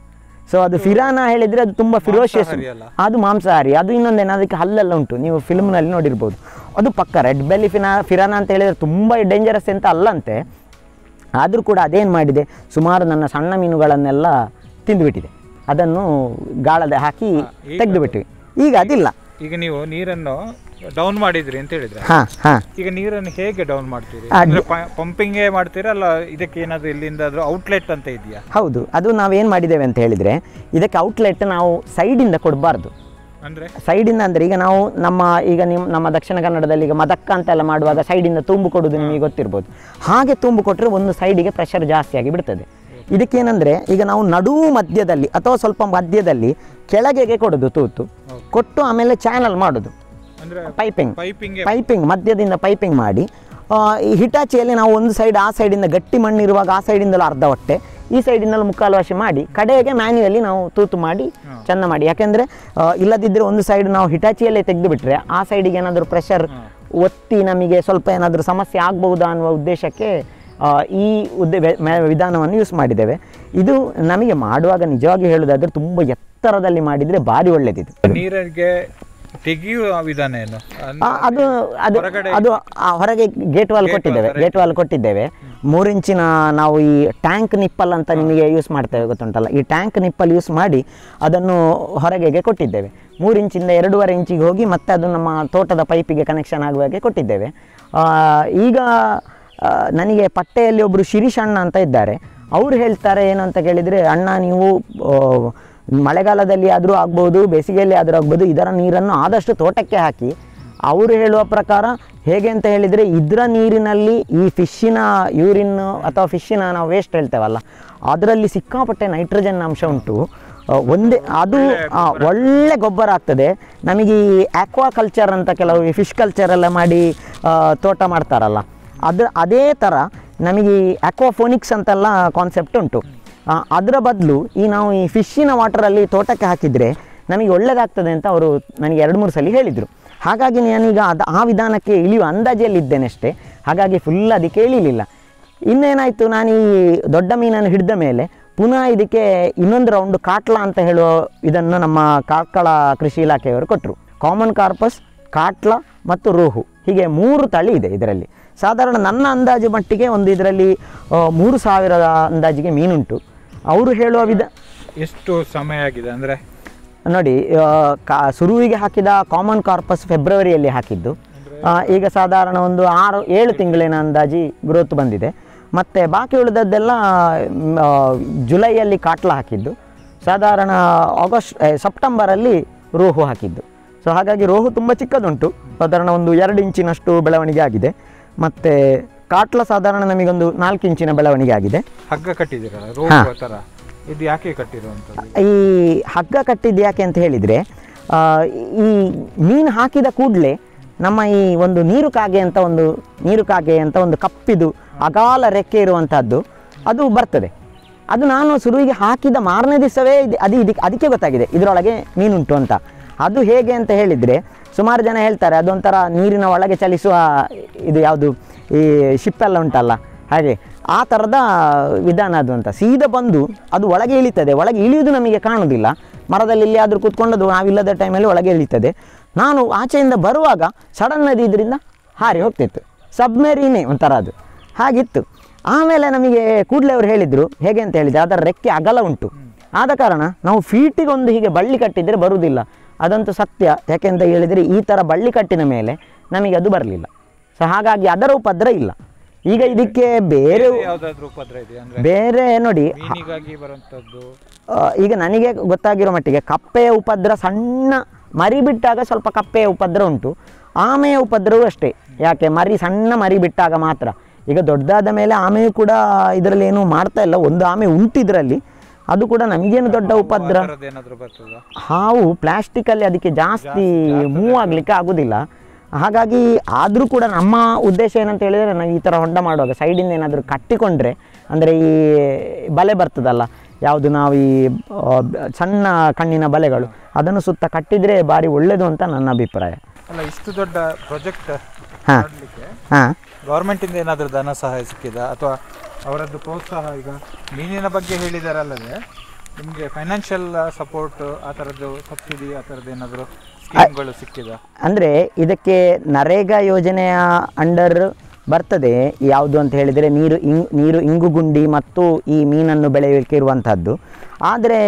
ಸೊ ಅದು ಫಿರಾನ ಹೇಳಿದರೆ ಅದು ತುಂಬ ಫಿರೋಷಿಯಸ್, ಅದು ಮಾಂಸಾಹಾರಿ. ಅದು ಇನ್ನೊಂದೇನು, ಅದಕ್ಕೆ ಹಲ್ಲೆಲ್ಲ ಉಂಟು, ನೀವು ಫಿಲ್ಮ್ನಲ್ಲಿ ನೋಡಿರ್ಬೋದು. ಅದು ಪಕ್ಕ ರೆಡ್ ಬೆಲ್ಲಿ ಫಿನಾ ಫಿರಾನ ಅಂತ ಹೇಳಿದರೆ ತುಂಬ ಡೇಂಜರಸ್ ಅಂತ ಅಲ್ಲಂತೆ. ಆದರೂ ಕೂಡ ಅದೇನು ಮಾಡಿದೆ, ಸುಮಾರು ನನ್ನ ಸಣ್ಣ ಮೀನುಗಳನ್ನೆಲ್ಲ ತಿಂದುಬಿಟ್ಟಿದೆ. ಅದನ್ನು ಗಾಳದ ಹಾಕಿ ತೆಗೆದುಬಿಟ್ವಿ. ಈಗ ಅದಿಲ್ಲ. ಈಗ ನೀವು ನೀರನ್ನು ಡೌನ್ ಮಾಡಿದ್ರಿ ಅಂತ ಹೇಳಿದ್ರೆ, ಹಾಂ ಹಾಂ ಈಗ ನೀರನ್ನು ಹೇಗೆ ಡೌನ್ ಮಾಡ್ತೀರಿ? ಪಂಪಿಂಗೇ ಮಾಡ್ತೀರಾ ಅಲ್ಲ ಇದಕ್ಕೆ ಏನಾದರೂ ಇಲ್ಲಿಂದಾದರೂ ಔಟ್ಲೆಟ್ ಅಂತ ಇದೆಯಾ? ಹೌದು, ಅದು ನಾವೇನು ಮಾಡಿದ್ದೇವೆ ಅಂತ ಹೇಳಿದರೆ, ಇದಕ್ಕೆ ಔಟ್ಲೆಟ್ ನಾವು ಸೈಡಿಂದ ಕೊಡಬಾರ್ದು. ಅಂದರೆ ಸೈಡಿಂದ ಅಂದರೆ ಈಗ ನಾವು ನಮ್ಮ ಈಗ ನಿಮ್ಮ ನಮ್ಮ ದಕ್ಷಿಣ ಕನ್ನಡದಲ್ಲಿ ಈಗ ಮದಕ್ಕ ಅಂತೆಲ್ಲ ಮಾಡುವಾಗ ಸೈಡಿಂದ ತುಂಬು ಕೊಡೋದು ನಿಮಗೆ ಗೊತ್ತಿರ್ಬೋದು. ಹಾಗೆ ತುಂಬು ಕೊಟ್ಟರೆ ಒಂದು ಸೈಡಿಗೆ ಪ್ರೆಷರ್ ಜಾಸ್ತಿಯಾಗಿ ಬಿಡ್ತದೆ. ಇದಕ್ಕೇನೆಂದರೆ, ಈಗ ನಾವು ನಡುವು ಮಧ್ಯದಲ್ಲಿ ಅಥವಾ ಸ್ವಲ್ಪ ಮಧ್ಯದಲ್ಲಿ ಕೆಳಗೆಗೆ ಕೊಡೋದು ತೂತು ಕೊಟ್ಟು ಆಮೇಲೆ ಚಾನಲ್ ಮಾಡೋದು, ಪೈಪಿಂಗ್ ಪೈಪಿಂಗ್ ಮಧ್ಯದಿಂದ ಪೈಪಿಂಗ್ ಮಾಡಿ, ಈ ಹಿಟಾಚಿಯಲ್ಲಿ ನಾವು ಒಂದು ಸೈಡ್ ಆ ಸೈಡಿಂದ ಗಟ್ಟಿ ಮಣ್ಣಿರುವಾಗ ಆ ಸೈಡಿಂದಲೂ ಅರ್ಧ ಹೊಟ್ಟೆ, ಈ ಸೈಡಿಂದಲೂ ಮುಕ್ಕಾಲು ವಾಶಿ ಮಾಡಿ ಕಡೆಗೆ ಮ್ಯಾನ್ಯುವಲಿ ನಾವು ತೂತು ಮಾಡಿ ಚೆಂದ ಮಾಡಿ. ಯಾಕೆಂದರೆ ಇಲ್ಲದಿದ್ದರೆ ಒಂದು ಸೈಡ್ ನಾವು ಹಿಟಾಚಿಯಲ್ಲೇ ತೆಗೆದು ಬಿಟ್ಟರೆ ಆ ಸೈಡಿಗೆ ಏನಾದರೂ ಪ್ರೆಷರ್ ಒತ್ತಿ ನಮಗೆ ಸ್ವಲ್ಪ ಏನಾದರೂ ಸಮಸ್ಯೆ ಆಗ್ಬಹುದಾ ಅನ್ನುವ ಉದ್ದೇಶಕ್ಕೆ ಈ ಉದ್ದೇ ವಿಧಾನವನ್ನು ಯೂಸ್ ಮಾಡಿದ್ದೇವೆ. ಇದು ನಮಗೆ ಮಾಡುವಾಗ ನಿಜವಾಗಿ ಹೇಳೋದಾದರೆ ತುಂಬ ಎತ್ತರದಲ್ಲಿ ಮಾಡಿದರೆ ಭಾರಿ ಒಳ್ಳೆಯದಿದೆ. ನೀರಿಗೆ ತೆಗೆಯುವ ವಿಧಾನ ಏನು? ಅದು ಅದು ಅದು ಹೊರಗೆ ಗೇಟ್ ವಾಲ್ ಕೊಟ್ಟಿದ್ದೇವೆ ಗೇಟ್ ವಾಲ್ ಕೊಟ್ಟಿದ್ದೇವೆ ಮೂರು ಇಂಚಿನ ನಾವು ಈ ಟ್ಯಾಂಕ್ ನಿಪ್ಪಲ್ ಅಂತ ನಿಮಗೆ ಯೂಸ್ ಮಾಡ್ತೇವೆ ಗೊತ್ತುಂಟಲ್ಲ, ಈ ಟ್ಯಾಂಕ್ ನಿಪ್ಪಲ್ ಯೂಸ್ ಮಾಡಿ ಅದನ್ನು ಹೊರಗೆಗೆ ಕೊಟ್ಟಿದ್ದೇವೆ. ಮೂರು ಇಂಚಿಂದ ಎರಡೂವರೆ ಇಂಚಿಗೆ ಹೋಗಿ ಮತ್ತೆ ಅದು ನಮ್ಮ ತೋಟದ ಪೈಪಿಗೆ ಕನೆಕ್ಷನ್ ಆಗುವ ಹಾಗೆ ಕೊಟ್ಟಿದ್ದೇವೆ. ಈಗ ನನಗೆ ಪಟ್ಟೆಯಲ್ಲಿ ಒಬ್ಬರು ಶಿರೀಶ್ ಅಣ್ಣ ಅಂತ ಇದ್ದಾರೆ, ಅವರು ಹೇಳ್ತಾರೆ ಏನು ಅಂತ ಕೇಳಿದರೆ, ಅಣ್ಣ ನೀವು ಮಳೆಗಾಲದಲ್ಲಿ ಆದರೂ ಆಗ್ಬೋದು, ಬೇಸಿಗೆಯಲ್ಲಿ ಆದರೂ ಆಗ್ಬೋದು, ಇದರ ನೀರನ್ನು ಆದಷ್ಟು ತೋಟಕ್ಕೆ ಹಾಕಿ. ಅವರು ಹೇಳುವ ಪ್ರಕಾರ ಹೇಗೆ ಅಂತ ಹೇಳಿದರೆ, ಇದರ ನೀರಿನಲ್ಲಿ ಈ ಫಿಶ್ಶಿನ ಯೂರಿನ್ ಅಥವಾ ಫಿಶ್ಶಿನ ನಾವು ವೇಸ್ಟ್ ಹೇಳ್ತೇವಲ್ಲ, ಅದರಲ್ಲಿ ಸಿಕ್ಕಾಪಟ್ಟೆ ನೈಟ್ರೋಜನ್ ಅಂಶ ಉಂಟು. ಒಂದೇ ಅದು ಒಳ್ಳೆ ಗೊಬ್ಬರ ಆಗ್ತದೆ ನಮಗೆ. ಈ ಆಕ್ವಾ ಕಲ್ಚರ್ ಅಂತ ಕೆಲವು ಈ ಫಿಶ್ ಕಲ್ಚರ್ ಎಲ್ಲ ಮಾಡಿ ತೋಟ ಮಾಡ್ತಾರಲ್ಲ, ಅದು ಅದೇ ಥರ ನಮಗೆ ಈ ಆಕ್ವಾಫೋನಿಕ್ಸ್ ಅಂತೆಲ್ಲ ಕಾನ್ಸೆಪ್ಟ್ ಉಂಟು. ಅದರ ಬದಲು ಈ ನಾವು ಈ ಫಿಶ್ಶಿನ ವಾಟರಲ್ಲಿ ತೋಟಕ್ಕೆ ಹಾಕಿದರೆ ನಮಗೆ ಒಳ್ಳೆಯದಾಗ್ತದೆ ಅಂತ ಅವರು ನನಗೆ ಎರಡು ಮೂರು ಸಲ ಹೇಳಿದರು. ಹಾಗಾಗಿ ನಾನೀಗ ಅದು ಆ ವಿಧಾನಕ್ಕೆ ಇಳಿಯುವ ಅಂದಾಜಲ್ಲಿದ್ದೇನೆ ಅಷ್ಟೇ. ಹಾಗಾಗಿ ಫುಲ್ ಅದಕ್ಕೆ ಇಳಿಲಿಲ್ಲ. ಇನ್ನೇನಾಯಿತು, ನಾನು ಈ ದೊಡ್ಡ ಮೀನನ್ನು ಹಿಡಿದ ಮೇಲೆ ಪುನಃ ಇದಕ್ಕೆ ಇನ್ನೊಂದು ರೌಂಡು ಕಾಟ್ಲಾ ಅಂತ ಹೇಳುವ ಇದನ್ನು ನಮ್ಮ ಕಾರ್ಕಳ ಕೃಷಿ ಇಲಾಖೆಯವರು ಕೊಟ್ಟರು. ಕಾಮನ್ ಕಾರ್ಪಸ್, ಕಾಟ್ಲಾ ಮತ್ತು ರೋಹು, ಹೀಗೆ ಮೂರು ತಳಿ ಇದೆ ಇದರಲ್ಲಿ. ಸಾಧಾರಣ ನನ್ನ ಅಂದಾಜು ಮಟ್ಟಿಗೆ ಒಂದು ಇದರಲ್ಲಿ ಮೂರು ಸಾವಿರದ ಅಂದಾಜಿಗೆ ಮೀನುಂಟು. ಅವರು ಹೇಳುವ ವಿಧ ಎಷ್ಟು ಸಮಯ ಆಗಿದೆ ಅಂದರೆ ನೋಡಿ, ಕಾ ಸುರುವಿಗೆ ಹಾಕಿದ ಕಾಮನ್ ಕಾರ್ಪಸ್ ಫೆಬ್ರವರಿಯಲ್ಲಿ ಹಾಕಿದ್ದು, ಈಗ ಸಾಧಾರಣ ಒಂದು ಆರು ಏಳು ತಿಂಗಳಿನ ಅಂದಾಜಿ ಗ್ರೋತ್ ಬಂದಿದೆ. ಮತ್ತು ಬಾಕಿ ಉಳಿದದ್ದೆಲ್ಲ ಜುಲೈಯಲ್ಲಿ ಕಾಟ್ಲಾ ಹಾಕಿದ್ದು, ಸಾಧಾರಣ ಆಗಸ್ಟ್ ಸೆಪ್ಟೆಂಬರಲ್ಲಿ ರೋಹು ಹಾಕಿದ್ದು. ಸೊ ಹಾಗಾಗಿ ರೋಹು ತುಂಬ ಚಿಕ್ಕದುಂಟು, ಸಾಧಾರಣ ಒಂದು ಎರಡು ಇಂಚಿನಷ್ಟು ಬೆಳವಣಿಗೆ ಆಗಿದೆ. ಮತ್ತು ಕಾಟ್ಲಾ ಸಾಧಾರಣ ನಮಗೊಂದು ನಾಲ್ಕು ಇಂಚಿನ ಬೆಳವಣಿಗೆ ಆಗಿದೆ. ಹಗ್ಗ ಕಟ್ಟಿದ್ದೀರಲ್ಲ ರೋಹು ಥರ, ಇದು ಯಾಕೆ ಕಟ್ಟಿರುವಂಥದ್ದು? ಈ ಹಗ್ಗ ಕಟ್ಟಿದ್ದು ಯಾಕೆ ಅಂತ ಹೇಳಿದರೆ, ಈ ಮೀನು ಹಾಕಿದ ಕೂಡಲೇ ನಮ್ಮ ಈ ಒಂದು ನೀರು ಕಾಗೆ ಅಂತ ಒಂದು ನೀರು ಕಾಗೆ ಅಂತ ಒಂದು ಕಪ್ಪಿದು ಅಗಾಲ ರೆಕ್ಕೆ ಇರುವಂಥದ್ದು ಅದು ಬರ್ತದೆ. ಅದು ನಾನು ಸುರುವಿಗೆ ಹಾಕಿದ ಮಾರನೇ ದಿವಸವೇ ಅದು ಇದಕ್ಕೆ ಅದಕ್ಕೆ ಗೊತ್ತಾಗಿದೆ ಇದರೊಳಗೆ ಮೀನುಂಟು ಅಂತ. ಅದು ಹೇಗೆ ಅಂತ ಹೇಳಿದರೆ, ಸುಮಾರು ಜನ ಹೇಳ್ತಾರೆ ಅದೊಂಥರ ನೀರಿನ ಒಳಗೆ ಚಲಿಸುವ ಇದು ಯಾವುದು ಈ ಶಿಪ್ಪೆಲ್ಲ ಉಂಟಲ್ಲ, ಹಾಗೆ ಆ ಥರದ ವಿಧಾನ ಅದು ಅಂತ. ಸೀದಾ ಬಂದು ಅದು ಒಳಗೆ ಇಳಿತದೆ. ಒಳಗೆ ಇಳಿಯುವುದು ನಮಗೆ ಕಾಣುವುದಿಲ್ಲ, ಮರದಲ್ಲಿ ಇಲ್ಲಿ ಆದರೂ ಕೂತ್ಕೊಂಡದು ನಾವಿಲ್ಲದ ಟೈಮಲ್ಲಿ ಒಳಗೆ ಇಳಿತದೆ. ನಾನು ಆಚೆಯಿಂದ ಬರುವಾಗ ಸಡನ್ ನದಿ ಇದರಿಂದ ಹಾರಿ ಹೋಗ್ತಿತ್ತು, ಸಬ್ಮೆರೀನೇ ಒಂಥರ ಅದು ಹಾಗಿತ್ತು. ಆಮೇಲೆ ನಮಗೆ ಕೂಡಲೇ ಅವರು ಹೇಳಿದರು ಹೇಗೆ ಅಂತ ಹೇಳಿದರೆ, ಅದರ ರೆಕ್ಕೆ ಅಗಲ ಉಂಟು, ಆದ ಕಾರಣ ನಾವು ಫೀಟಿಗೊಂದು ಹೀಗೆ ಬಳ್ಳಿ ಕಟ್ಟಿದರೆ ಬರುವುದಿಲ್ಲ. ಅದಂತೂ ಸತ್ಯ. ಯಾಕೆಂತ ಹೇಳಿದರೆ ಈ ಥರ ಬಳ್ಳಿ ಕಟ್ಟಿನ ಮೇಲೆ ನಮಗೆ ಅದು ಬರಲಿಲ್ಲ. ಸೊ ಹಾಗಾಗಿ ಅದರ ಉಪದ್ರ ಇಲ್ಲ. ಈಗ ಇದಕ್ಕೆ ಬೇರೆ ಬೇರೆ ನೋಡಿ, ಈಗ ನನಗೆ ಗೊತ್ತಾಗಿರೋ ಮಟ್ಟಿಗೆ ಕಪ್ಪೆಯ ಉಪದ್ರ ಸಣ್ಣ ಮರಿ ಬಿಟ್ಟಾಗ ಸ್ವಲ್ಪ ಕಪ್ಪೆಯ ಉಪದ್ರ ಉಂಟು, ಆಮೆಯ ಉಪದ್ರವೂ ಅಷ್ಟೇ. ಯಾಕೆ ಮರಿ ಸಣ್ಣ ಮರಿ ಬಿಟ್ಟಾಗ ಮಾತ್ರ. ಈಗ ದೊಡ್ಡದಾದ ಮೇಲೆ ಆಮೆಯು ಕೂಡ ಇದರಲ್ಲಿ ಏನೂ ಮಾಡ್ತಾ ಇಲ್ಲ. ಒಂದು ಆಮೆ ಉಂಟು ಇದರಲ್ಲಿ, ಅದು ಕೂಡ ನಮಗೇನು ದೊಡ್ಡ ಉಪದ್ರ. ಹಾವು ಪ್ಲಾಸ್ಟಿಕಲ್ಲಿ ಅದಕ್ಕೆ ಜಾಸ್ತಿ ಮೂವ್ ಆಗಲಿಕ್ಕೆ ಆಗೋದಿಲ್ಲ. ಹಾಗಾಗಿ ಆದರೂ ಕೂಡ ನಮ್ಮ ಉದ್ದೇಶ ಏನಂತ ಹೇಳಿದರೆ, ನಾವು ಈ ಥರ ಹೊಂಡ ಮಾಡುವಾಗ ಸೈಡಿಂದ ಏನಾದರೂ ಕಟ್ಟಿಕೊಂಡ್ರೆ, ಅಂದರೆ ಈ ಬಲೆ ಬರ್ತದಲ್ಲ ಯಾವುದು ನಾವು ಈ ಸಣ್ಣ ಕಣ್ಣಿನ ಬಲೆಗಳು, ಅದನ್ನು ಸುತ್ತ ಕಟ್ಟಿದರೆ ಭಾರಿ ಒಳ್ಳೆಯದು ಅಂತ ನನ್ನ ಅಭಿಪ್ರಾಯ. ಅಲ್ಲ, ಇಷ್ಟು ದೊಡ್ಡ ಪ್ರಾಜೆಕ್ಟ್ ಹಾಂ ಹಾಂ ಗೌರ್ಮೆಂಟಿಂದ ಏನಾದರೂ ಧನ ಸಹಾಯ ಸಿಕ್ಕಿದ ಅಥವಾ ಅವರದ್ದು ಪ್ರೋತ್ಸಾಹ? ಈಗ ಮೀನಿನ ಬಗ್ಗೆ ಹೇಳಿದಾರಲ್ಲದೆ ನಿಮಗೆ ಫೈನಾನ್ಷಿಯಲ್ ಸಪೋರ್ಟ್ ಆ ಥರದ್ದು ಸಬ್ಸಿಡಿ ಆ ಥರದ್ದು ಏನಾದರೂ ಸ್ಕೀಮ್ಗಳು ಸಿಕ್ಕಿದ? ಅಂದರೆ ಇದಕ್ಕೆ ನರೇಗಾ ಯೋಜನೆಯ ಅಂಡರ್ ಬರ್ತದೆ. ಯಾವುದು ಅಂತ ಹೇಳಿದರೆ ನೀರು ಇಂಗ್ ನೀರು ಇಂಗುಗುಂಡಿ ಮತ್ತು ಈ ಮೀನನ್ನು ಬೆಳೆಯಲಿಕ್ಕೆ ಇರುವಂಥದ್ದು. ಆದರೆ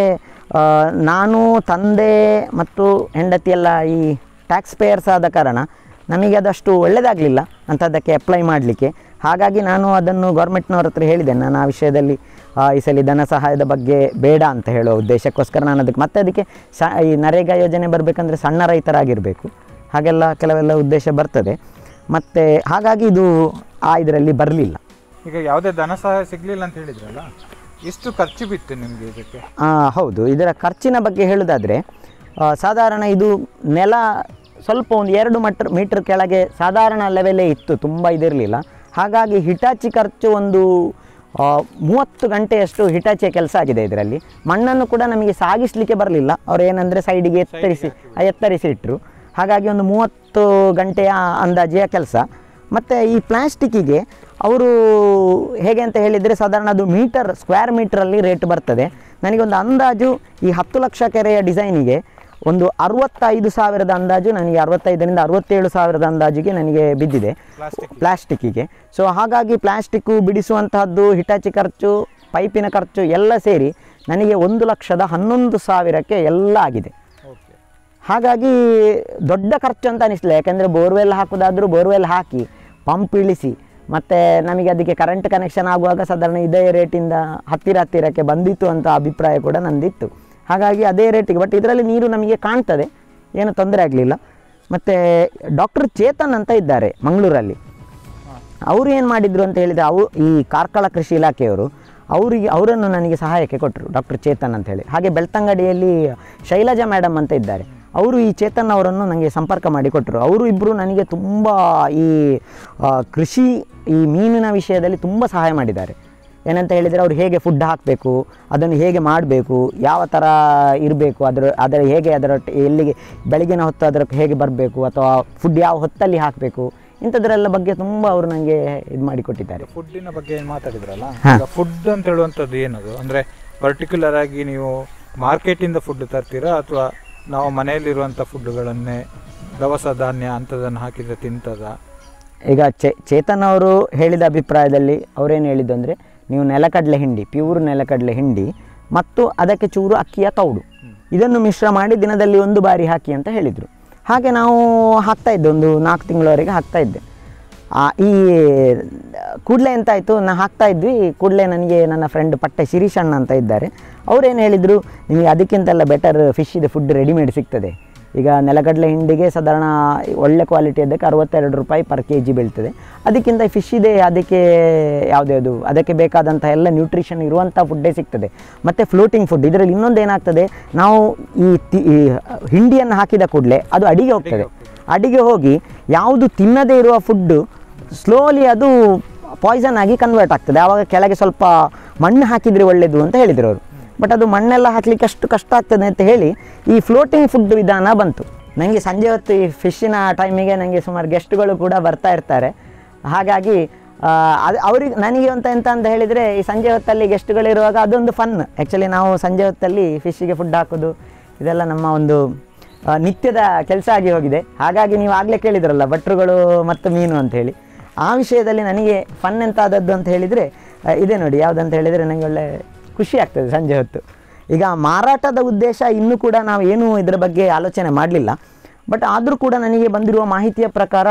ನಾನು ತಂದೆ ಮತ್ತು ಹೆಂಡತಿಯೆಲ್ಲ ಈ ಟ್ಯಾಕ್ಸ್ ಪೇಯರ್ಸ್ ಆದ ಕಾರಣ ನಮಗೆ ಅದಷ್ಟು ಒಳ್ಳೆಯದಾಗಲಿಲ್ಲ ಅಂಥದ್ದಕ್ಕೆ ಅಪ್ಲೈ ಮಾಡಲಿಕ್ಕೆ. ಹಾಗಾಗಿ ನಾನು ಅದನ್ನು ಗೌರ್ಮೆಂಟ್ನವ್ರ ಹತ್ರ ಹೇಳಿದ್ದೇನೆ, ನಾನು ಆ ವಿಷಯದಲ್ಲಿ ಈ ಸಲ ಧನ ಸಹಾಯದ ಬಗ್ಗೆ ಬೇಡ ಅಂತ ಹೇಳೋ ಉದ್ದೇಶಕ್ಕೋಸ್ಕರ ನಾನು ಅದಕ್ಕೆ ಮತ್ತೆ ಅದಕ್ಕೆ ಸ ಈ ನರೇಗಾ ಯೋಜನೆ ಬರಬೇಕಂದ್ರೆ ಸಣ್ಣ ರೈತರಾಗಿರಬೇಕು, ಹಾಗೆಲ್ಲ ಕೆಲವೆಲ್ಲ ಉದ್ದೇಶ ಬರ್ತದೆ. ಮತ್ತು ಹಾಗಾಗಿ ಇದು ಆ ಇದರಲ್ಲಿ ಬರಲಿಲ್ಲ. ಈಗ ಯಾವುದೇ ಧನ ಸಹಾಯ ಸಿಗಲಿಲ್ಲ ಅಂತ ಹೇಳಿದ್ರಲ್ಲ, ಎಷ್ಟು ಖರ್ಚು ಬಿತ್ತು ನಿಮಗೆ ಇದಕ್ಕೆ? ಹೌದು, ಇದರ ಖರ್ಚಿನ ಬಗ್ಗೆ ಹೇಳೋದಾದರೆ ಸಾಧಾರಣ ಇದು ನೆಲ ಸ್ವಲ್ಪ ಒಂದು ಎರಡು ಮೀಟ್ರ್ ಮೀಟ್ರ್ ಕೆಳಗೆ ಸಾಧಾರಣ ಲೆವೆಲೇ ಇತ್ತು, ತುಂಬ ಇದಿರಲಿಲ್ಲ. ಹಾಗಾಗಿ ಹಿಟಾಚಿ ಖರ್ಚು ಒಂದು ಮೂವತ್ತು ಗಂಟೆಯಷ್ಟು ಹಿಟಾಚಿಯ ಕೆಲಸ ಆಗಿದೆ. ಇದರಲ್ಲಿ ಮಣ್ಣನ್ನು ಕೂಡ ನಮಗೆ ಸಾಗಿಸಲಿಕ್ಕೆ ಬರಲಿಲ್ಲ, ಅವ್ರು ಏನಂದರೆ ಸೈಡಿಗೆ ಎತ್ತರಿಸಿ ಎತ್ತರಿಸಿ ಇಟ್ಟರು. ಹಾಗಾಗಿ ಒಂದು ಮೂವತ್ತು ಗಂಟೆಯ ಅಂದಾಜಿಯ ಕೆಲಸ. ಮತ್ತು ಈ ಪ್ಲ್ಯಾಸ್ಟಿಕ್ಕಿಗೆ ಅವರು ಹೇಗೆ ಅಂತ ಹೇಳಿದರೆ ಸಾಧಾರಣ ಅದು ಮೀಟರ್ ಸ್ಕ್ವೇರ್ ಮೀಟ್ರಲ್ಲಿ ರೇಟ್ ಬರ್ತದೆ. ನನಗೊಂದು ಅಂದಾಜು ಈ ಹತ್ತು ಲಕ್ಷ ಕೆರೆಯ ಡಿಸೈನಿಗೆ ಒಂದು ಅರವತ್ತೈದು ಸಾವಿರದ ಅಂದಾಜು ನನಗೆ ಅರವತ್ತೈದರಿಂದ ಅರವತ್ತೇಳು ಸಾವಿರದ ಅಂದಾಜಿಗೆ ನನಗೆ ಬಿದ್ದಿದೆ ಪ್ಲ್ಯಾಸ್ಟಿಕ್ಕಿಗೆ. ಸೊ ಹಾಗಾಗಿ ಪ್ಲ್ಯಾಸ್ಟಿಕ್ಕು ಬಿಡಿಸುವಂತಹದ್ದು, ಹಿಟಾಚಿ ಖರ್ಚು, ಪೈಪಿನ ಖರ್ಚು ಎಲ್ಲ ಸೇರಿ ನನಗೆ ಒಂದು ಲಕ್ಷದ ಹನ್ನೊಂದು ಸಾವಿರಕ್ಕೆ ಎಲ್ಲ ಆಗಿದೆ. ಹಾಗಾಗಿ ದೊಡ್ಡ ಖರ್ಚು ಅಂತ ಅನಿಸಲಿಲ್ಲ, ಯಾಕೆಂದರೆ ಬೋರ್ವೆಲ್ ಹಾಕೋದಾದರೂ ಬೋರ್ವೆಲ್ ಹಾಕಿ ಪಂಪ್ ಇಳಿಸಿ ಮತ್ತು ನಮಗೆ ಅದಕ್ಕೆ ಕರೆಂಟ್ ಕನೆಕ್ಷನ್ ಆಗುವಾಗ ಸಾಧಾರಣ ಇದೇ ರೇಟಿಂದ ಹತ್ತಿರ ಹತ್ತಿರಕ್ಕೆ ಬಂದಿತ್ತು ಅಂತ ಅಭಿಪ್ರಾಯ ಕೂಡ ನಂದಿತ್ತು. ಹಾಗಾಗಿ ಅದೇ ರೇಟಿಗೆ, ಬಟ್ ಇದರಲ್ಲಿ ನೀರು ನಮಗೆ ಕಾಣ್ತದೆ, ಏನು ತೊಂದರೆ ಆಗಲಿಲ್ಲ. ಮತ್ತು ಡಾಕ್ಟರ್ ಚೇತನ್ ಅಂತ ಇದ್ದಾರೆ ಮಂಗಳೂರಲ್ಲಿ, ಅವರು ಏನು ಮಾಡಿದರು ಅಂತ ಹೇಳಿದರೆ, ಅವು ಈ ಕಾರ್ಕಳ ಕೃಷಿ ಇಲಾಖೆಯವರು ಅವರಿಗೆ ಅವರನ್ನು ನನಗೆ ಸಹಾಯಕ್ಕೆ ಕೊಟ್ಟರು, ಡಾಕ್ಟರ್ ಚೇತನ್ ಅಂತ ಹೇಳಿ. ಹಾಗೆ ಬೆಳ್ತಂಗಡಿಯಲ್ಲಿ ಶೈಲಜಾ ಮೇಡಮ್ ಅಂತ ಇದ್ದಾರೆ, ಅವರು ಈ ಚೇತನ್ ಅವರನ್ನು ನನಗೆ ಸಂಪರ್ಕ ಮಾಡಿಕೊಟ್ಟರು. ಅವರು ಇಬ್ಬರು ನನಗೆ ತುಂಬ ಈ ಕೃಷಿ ಈ ಮೀನಿನ ವಿಷಯದಲ್ಲಿ ತುಂಬ ಸಹಾಯ ಮಾಡಿದ್ದಾರೆ. ಏನಂತ ಹೇಳಿದರೆ ಅವರು ಹೇಗೆ ಫುಡ್ ಹಾಕಬೇಕು, ಅದನ್ನು ಹೇಗೆ ಮಾಡಬೇಕು, ಯಾವ ಥರ ಇರಬೇಕು, ಅದರ ಅದರ ಹೇಗೆ ಅದರ ಎಲ್ಲಿಗೆ ಬೆಳಗಿನ ಹೊತ್ತು ಅದಕ್ಕೆ ಹೇಗೆ ಬರಬೇಕು, ಅಥವಾ ಫುಡ್ ಯಾವ ಹೊತ್ತಲ್ಲಿ ಹಾಕಬೇಕು, ಇಂಥದ್ರೆಲ್ಲ ಬಗ್ಗೆ ತುಂಬ ಅವರು ನನಗೆ ಇದು ಮಾಡಿಕೊಟ್ಟಿದ್ದಾರೆ. ಫುಡ್ಡಿನ ಬಗ್ಗೆ ಏನು ಮಾತಾಡಿದ್ರಲ್ಲ, ಫುಡ್ ಅಂತ ಹೇಳುವಂಥದ್ದು ಏನದು ಅಂದರೆ ಪರ್ಟಿಕ್ಯುಲರ್ ಆಗಿ ನೀವು ಮಾರ್ಕೆಟಿಂದ ಫುಡ್ ತರ್ತೀರಾ ಅಥವಾ ನಾವು ಮನೆಯಲ್ಲಿರುವಂಥ ಫುಡ್ಡುಗಳನ್ನೇ ದವಸ ಧಾನ್ಯ ಅಂಥದ್ದನ್ನು ಹಾಕಿದರೆ ತಿಂತದ? ಈಗ ಚೇ ಚೇತನ್ ಅವರು ಹೇಳಿದ ಅಭಿಪ್ರಾಯದಲ್ಲಿ ಅವರೇನು ಹೇಳಿದ್ದು ಅಂದರೆ, ನೀವು ನೆಲಕಡಲೆ ಹಿಂಡಿ, ಪ್ಯೂರ್ ನೆಲಕಡಲೆ ಹಿಂಡಿ ಮತ್ತು ಅದಕ್ಕೆ ಚೂರು ಅಕ್ಕಿಯ ತೌಡು, ಇದನ್ನು ಮಿಶ್ರ ಮಾಡಿ ದಿನದಲ್ಲಿ ಒಂದು ಬಾರಿ ಹಾಕಿ ಅಂತ ಹೇಳಿದರು. ಹಾಗೆ ನಾವು ಹಾಕ್ತಾಯಿದ್ದೆ, ಒಂದು ನಾಲ್ಕು ತಿಂಗಳವರೆಗೆ ಹಾಕ್ತಾಯಿದ್ದೆ. ಈ ಕೂಡಲೇ ಎಂತಾಯಿತು, ನಾನು ಹಾಕ್ತಾಯಿದ್ವಿ ಕೂಡಲೇ ನನಗೆ ನನ್ನ ಫ್ರೆಂಡ್ ಪಟ್ಟೆ ಶಿರೀಶಣ್ಣ ಅಂತ ಇದ್ದಾರೆ, ಅವರೇನು ಹೇಳಿದರು, ನಿಮಗೆ ಅದಕ್ಕಿಂತೆಲ್ಲ ಬೆಟರ್ ಫಿಶ್ ಇದೆ, ಫುಡ್ ರೆಡಿಮೇಡ್ ಸಿಗ್ತದೆ. ಈಗ ನೆಲಗಡಲೆ ಹಿಂಡಿಗೆ ಸಾಧಾರಣ ಒಳ್ಳೆ ಕ್ವಾಲಿಟಿ ಅದಕ್ಕೆ ಅರವತ್ತೆರಡು ರೂಪಾಯಿ ಪರ್ ಕೆ ಜಿ ಬೀಳ್ತದೆ. ಅದಕ್ಕಿಂತ ಫಿಶ್ ಇದೆ, ಅದಕ್ಕೆ ಯಾವುದ್ಯಾವುದು ಅದಕ್ಕೆ ಬೇಕಾದಂಥ ಎಲ್ಲ ನ್ಯೂಟ್ರಿಷನ್ ಇರುವಂಥ ಫುಡ್ಡೇ ಸಿಗ್ತದೆ. ಮತ್ತು ಫ್ಲೋಟಿಂಗ್ ಫುಡ್, ಇದರಲ್ಲಿ ಇನ್ನೊಂದು ಏನಾಗ್ತದೆ, ನಾವು ಈ ತಿ ಹಿಂಡಿಯನ್ನು ಹಾಕಿದ ಕೂಡಲೇ ಅದು ಅಡಿಗೆ ಹೋಗ್ತದೆ. ಅಡಿಗೆ ಹೋಗಿ ಯಾವುದು ತಿನ್ನದೇ ಇರುವ ಫುಡ್ಡು ಸ್ಲೋಲಿ ಅದು ಪಾಯ್ಸನ್ ಆಗಿ ಕನ್ವರ್ಟ್ ಆಗ್ತದೆ. ಆವಾಗ ಕೆಳಗೆ ಸ್ವಲ್ಪ ಮಣ್ಣು ಹಾಕಿದರೆ ಒಳ್ಳೆಯದು ಅಂತ ಹೇಳಿದರು ಅವರು. ಬಟ್ ಅದು ಮಣ್ಣೆಲ್ಲ ಹಾಕಲಿಕ್ಕೆ ಅಷ್ಟು ಕಷ್ಟ ಆಗ್ತದೆ ಅಂತ ಹೇಳಿ ಈ ಫ್ಲೋಟಿಂಗ್ ಫುಡ್ ವಿಧಾನ ಬಂತು. ನನಗೆ ಸಂಜೆ ಹೊತ್ತು ಈ ಫಿಶ್ಶಿನ ಟೈಮಿಗೆ ನನಗೆ ಸುಮಾರು ಗೆಸ್ಟ್ಗಳು ಕೂಡ ಬರ್ತಾ ಇರ್ತಾರೆ. ಹಾಗಾಗಿ ಅದು ಅವ್ರಿಗೆ ನನಗೆ ಅಂತ ಎಂತ ಅಂತ ಹೇಳಿದರೆ, ಈ ಸಂಜೆ ಹೊತ್ತಲ್ಲಿ ಗೆಸ್ಟ್ಗಳಿರುವಾಗ ಅದೊಂದು ಫನ್. ಆ್ಯಕ್ಚುಲಿ ನಾವು ಸಂಜೆ ಹೊತ್ತಲ್ಲಿ ಫಿಶ್ಶಿಗೆ ಫುಡ್ ಹಾಕೋದು ಇದೆಲ್ಲ ನಮ್ಮ ಒಂದು ನಿತ್ಯದ ಕೆಲಸ ಆಗಿ ಹೋಗಿದೆ. ಹಾಗಾಗಿ ನೀವು ಆಗಲೇ ಕೇಳಿದ್ರಲ್ಲ ಭಟ್ರುಗಳು ಮತ್ತು ಮೀನು ಅಂಥೇಳಿ, ಆ ವಿಷಯದಲ್ಲಿ ನನಗೆ ಫನ್ ಎಂತ ಆದದ್ದು ಅಂತ ಹೇಳಿದರೆ ಇದೆ ನೋಡಿ. ಯಾವುದಂತ ಹೇಳಿದರೆ ನನಗೆ ಒಳ್ಳೆ ಖುಷಿ ಆಗ್ತದೆ ಸಂಜೆ ಹೊತ್ತು. ಈಗ ಮಾರಾಟದ ಉದ್ದೇಶ ಇನ್ನೂ ಕೂಡ ನಾವು ಏನೂ ಇದರ ಬಗ್ಗೆ ಆಲೋಚನೆ ಮಾಡಲಿಲ್ಲ. ಬಟ್ ಆದರೂ ಕೂಡ ನನಗೆ ಬಂದಿರುವ ಮಾಹಿತಿಯ ಪ್ರಕಾರ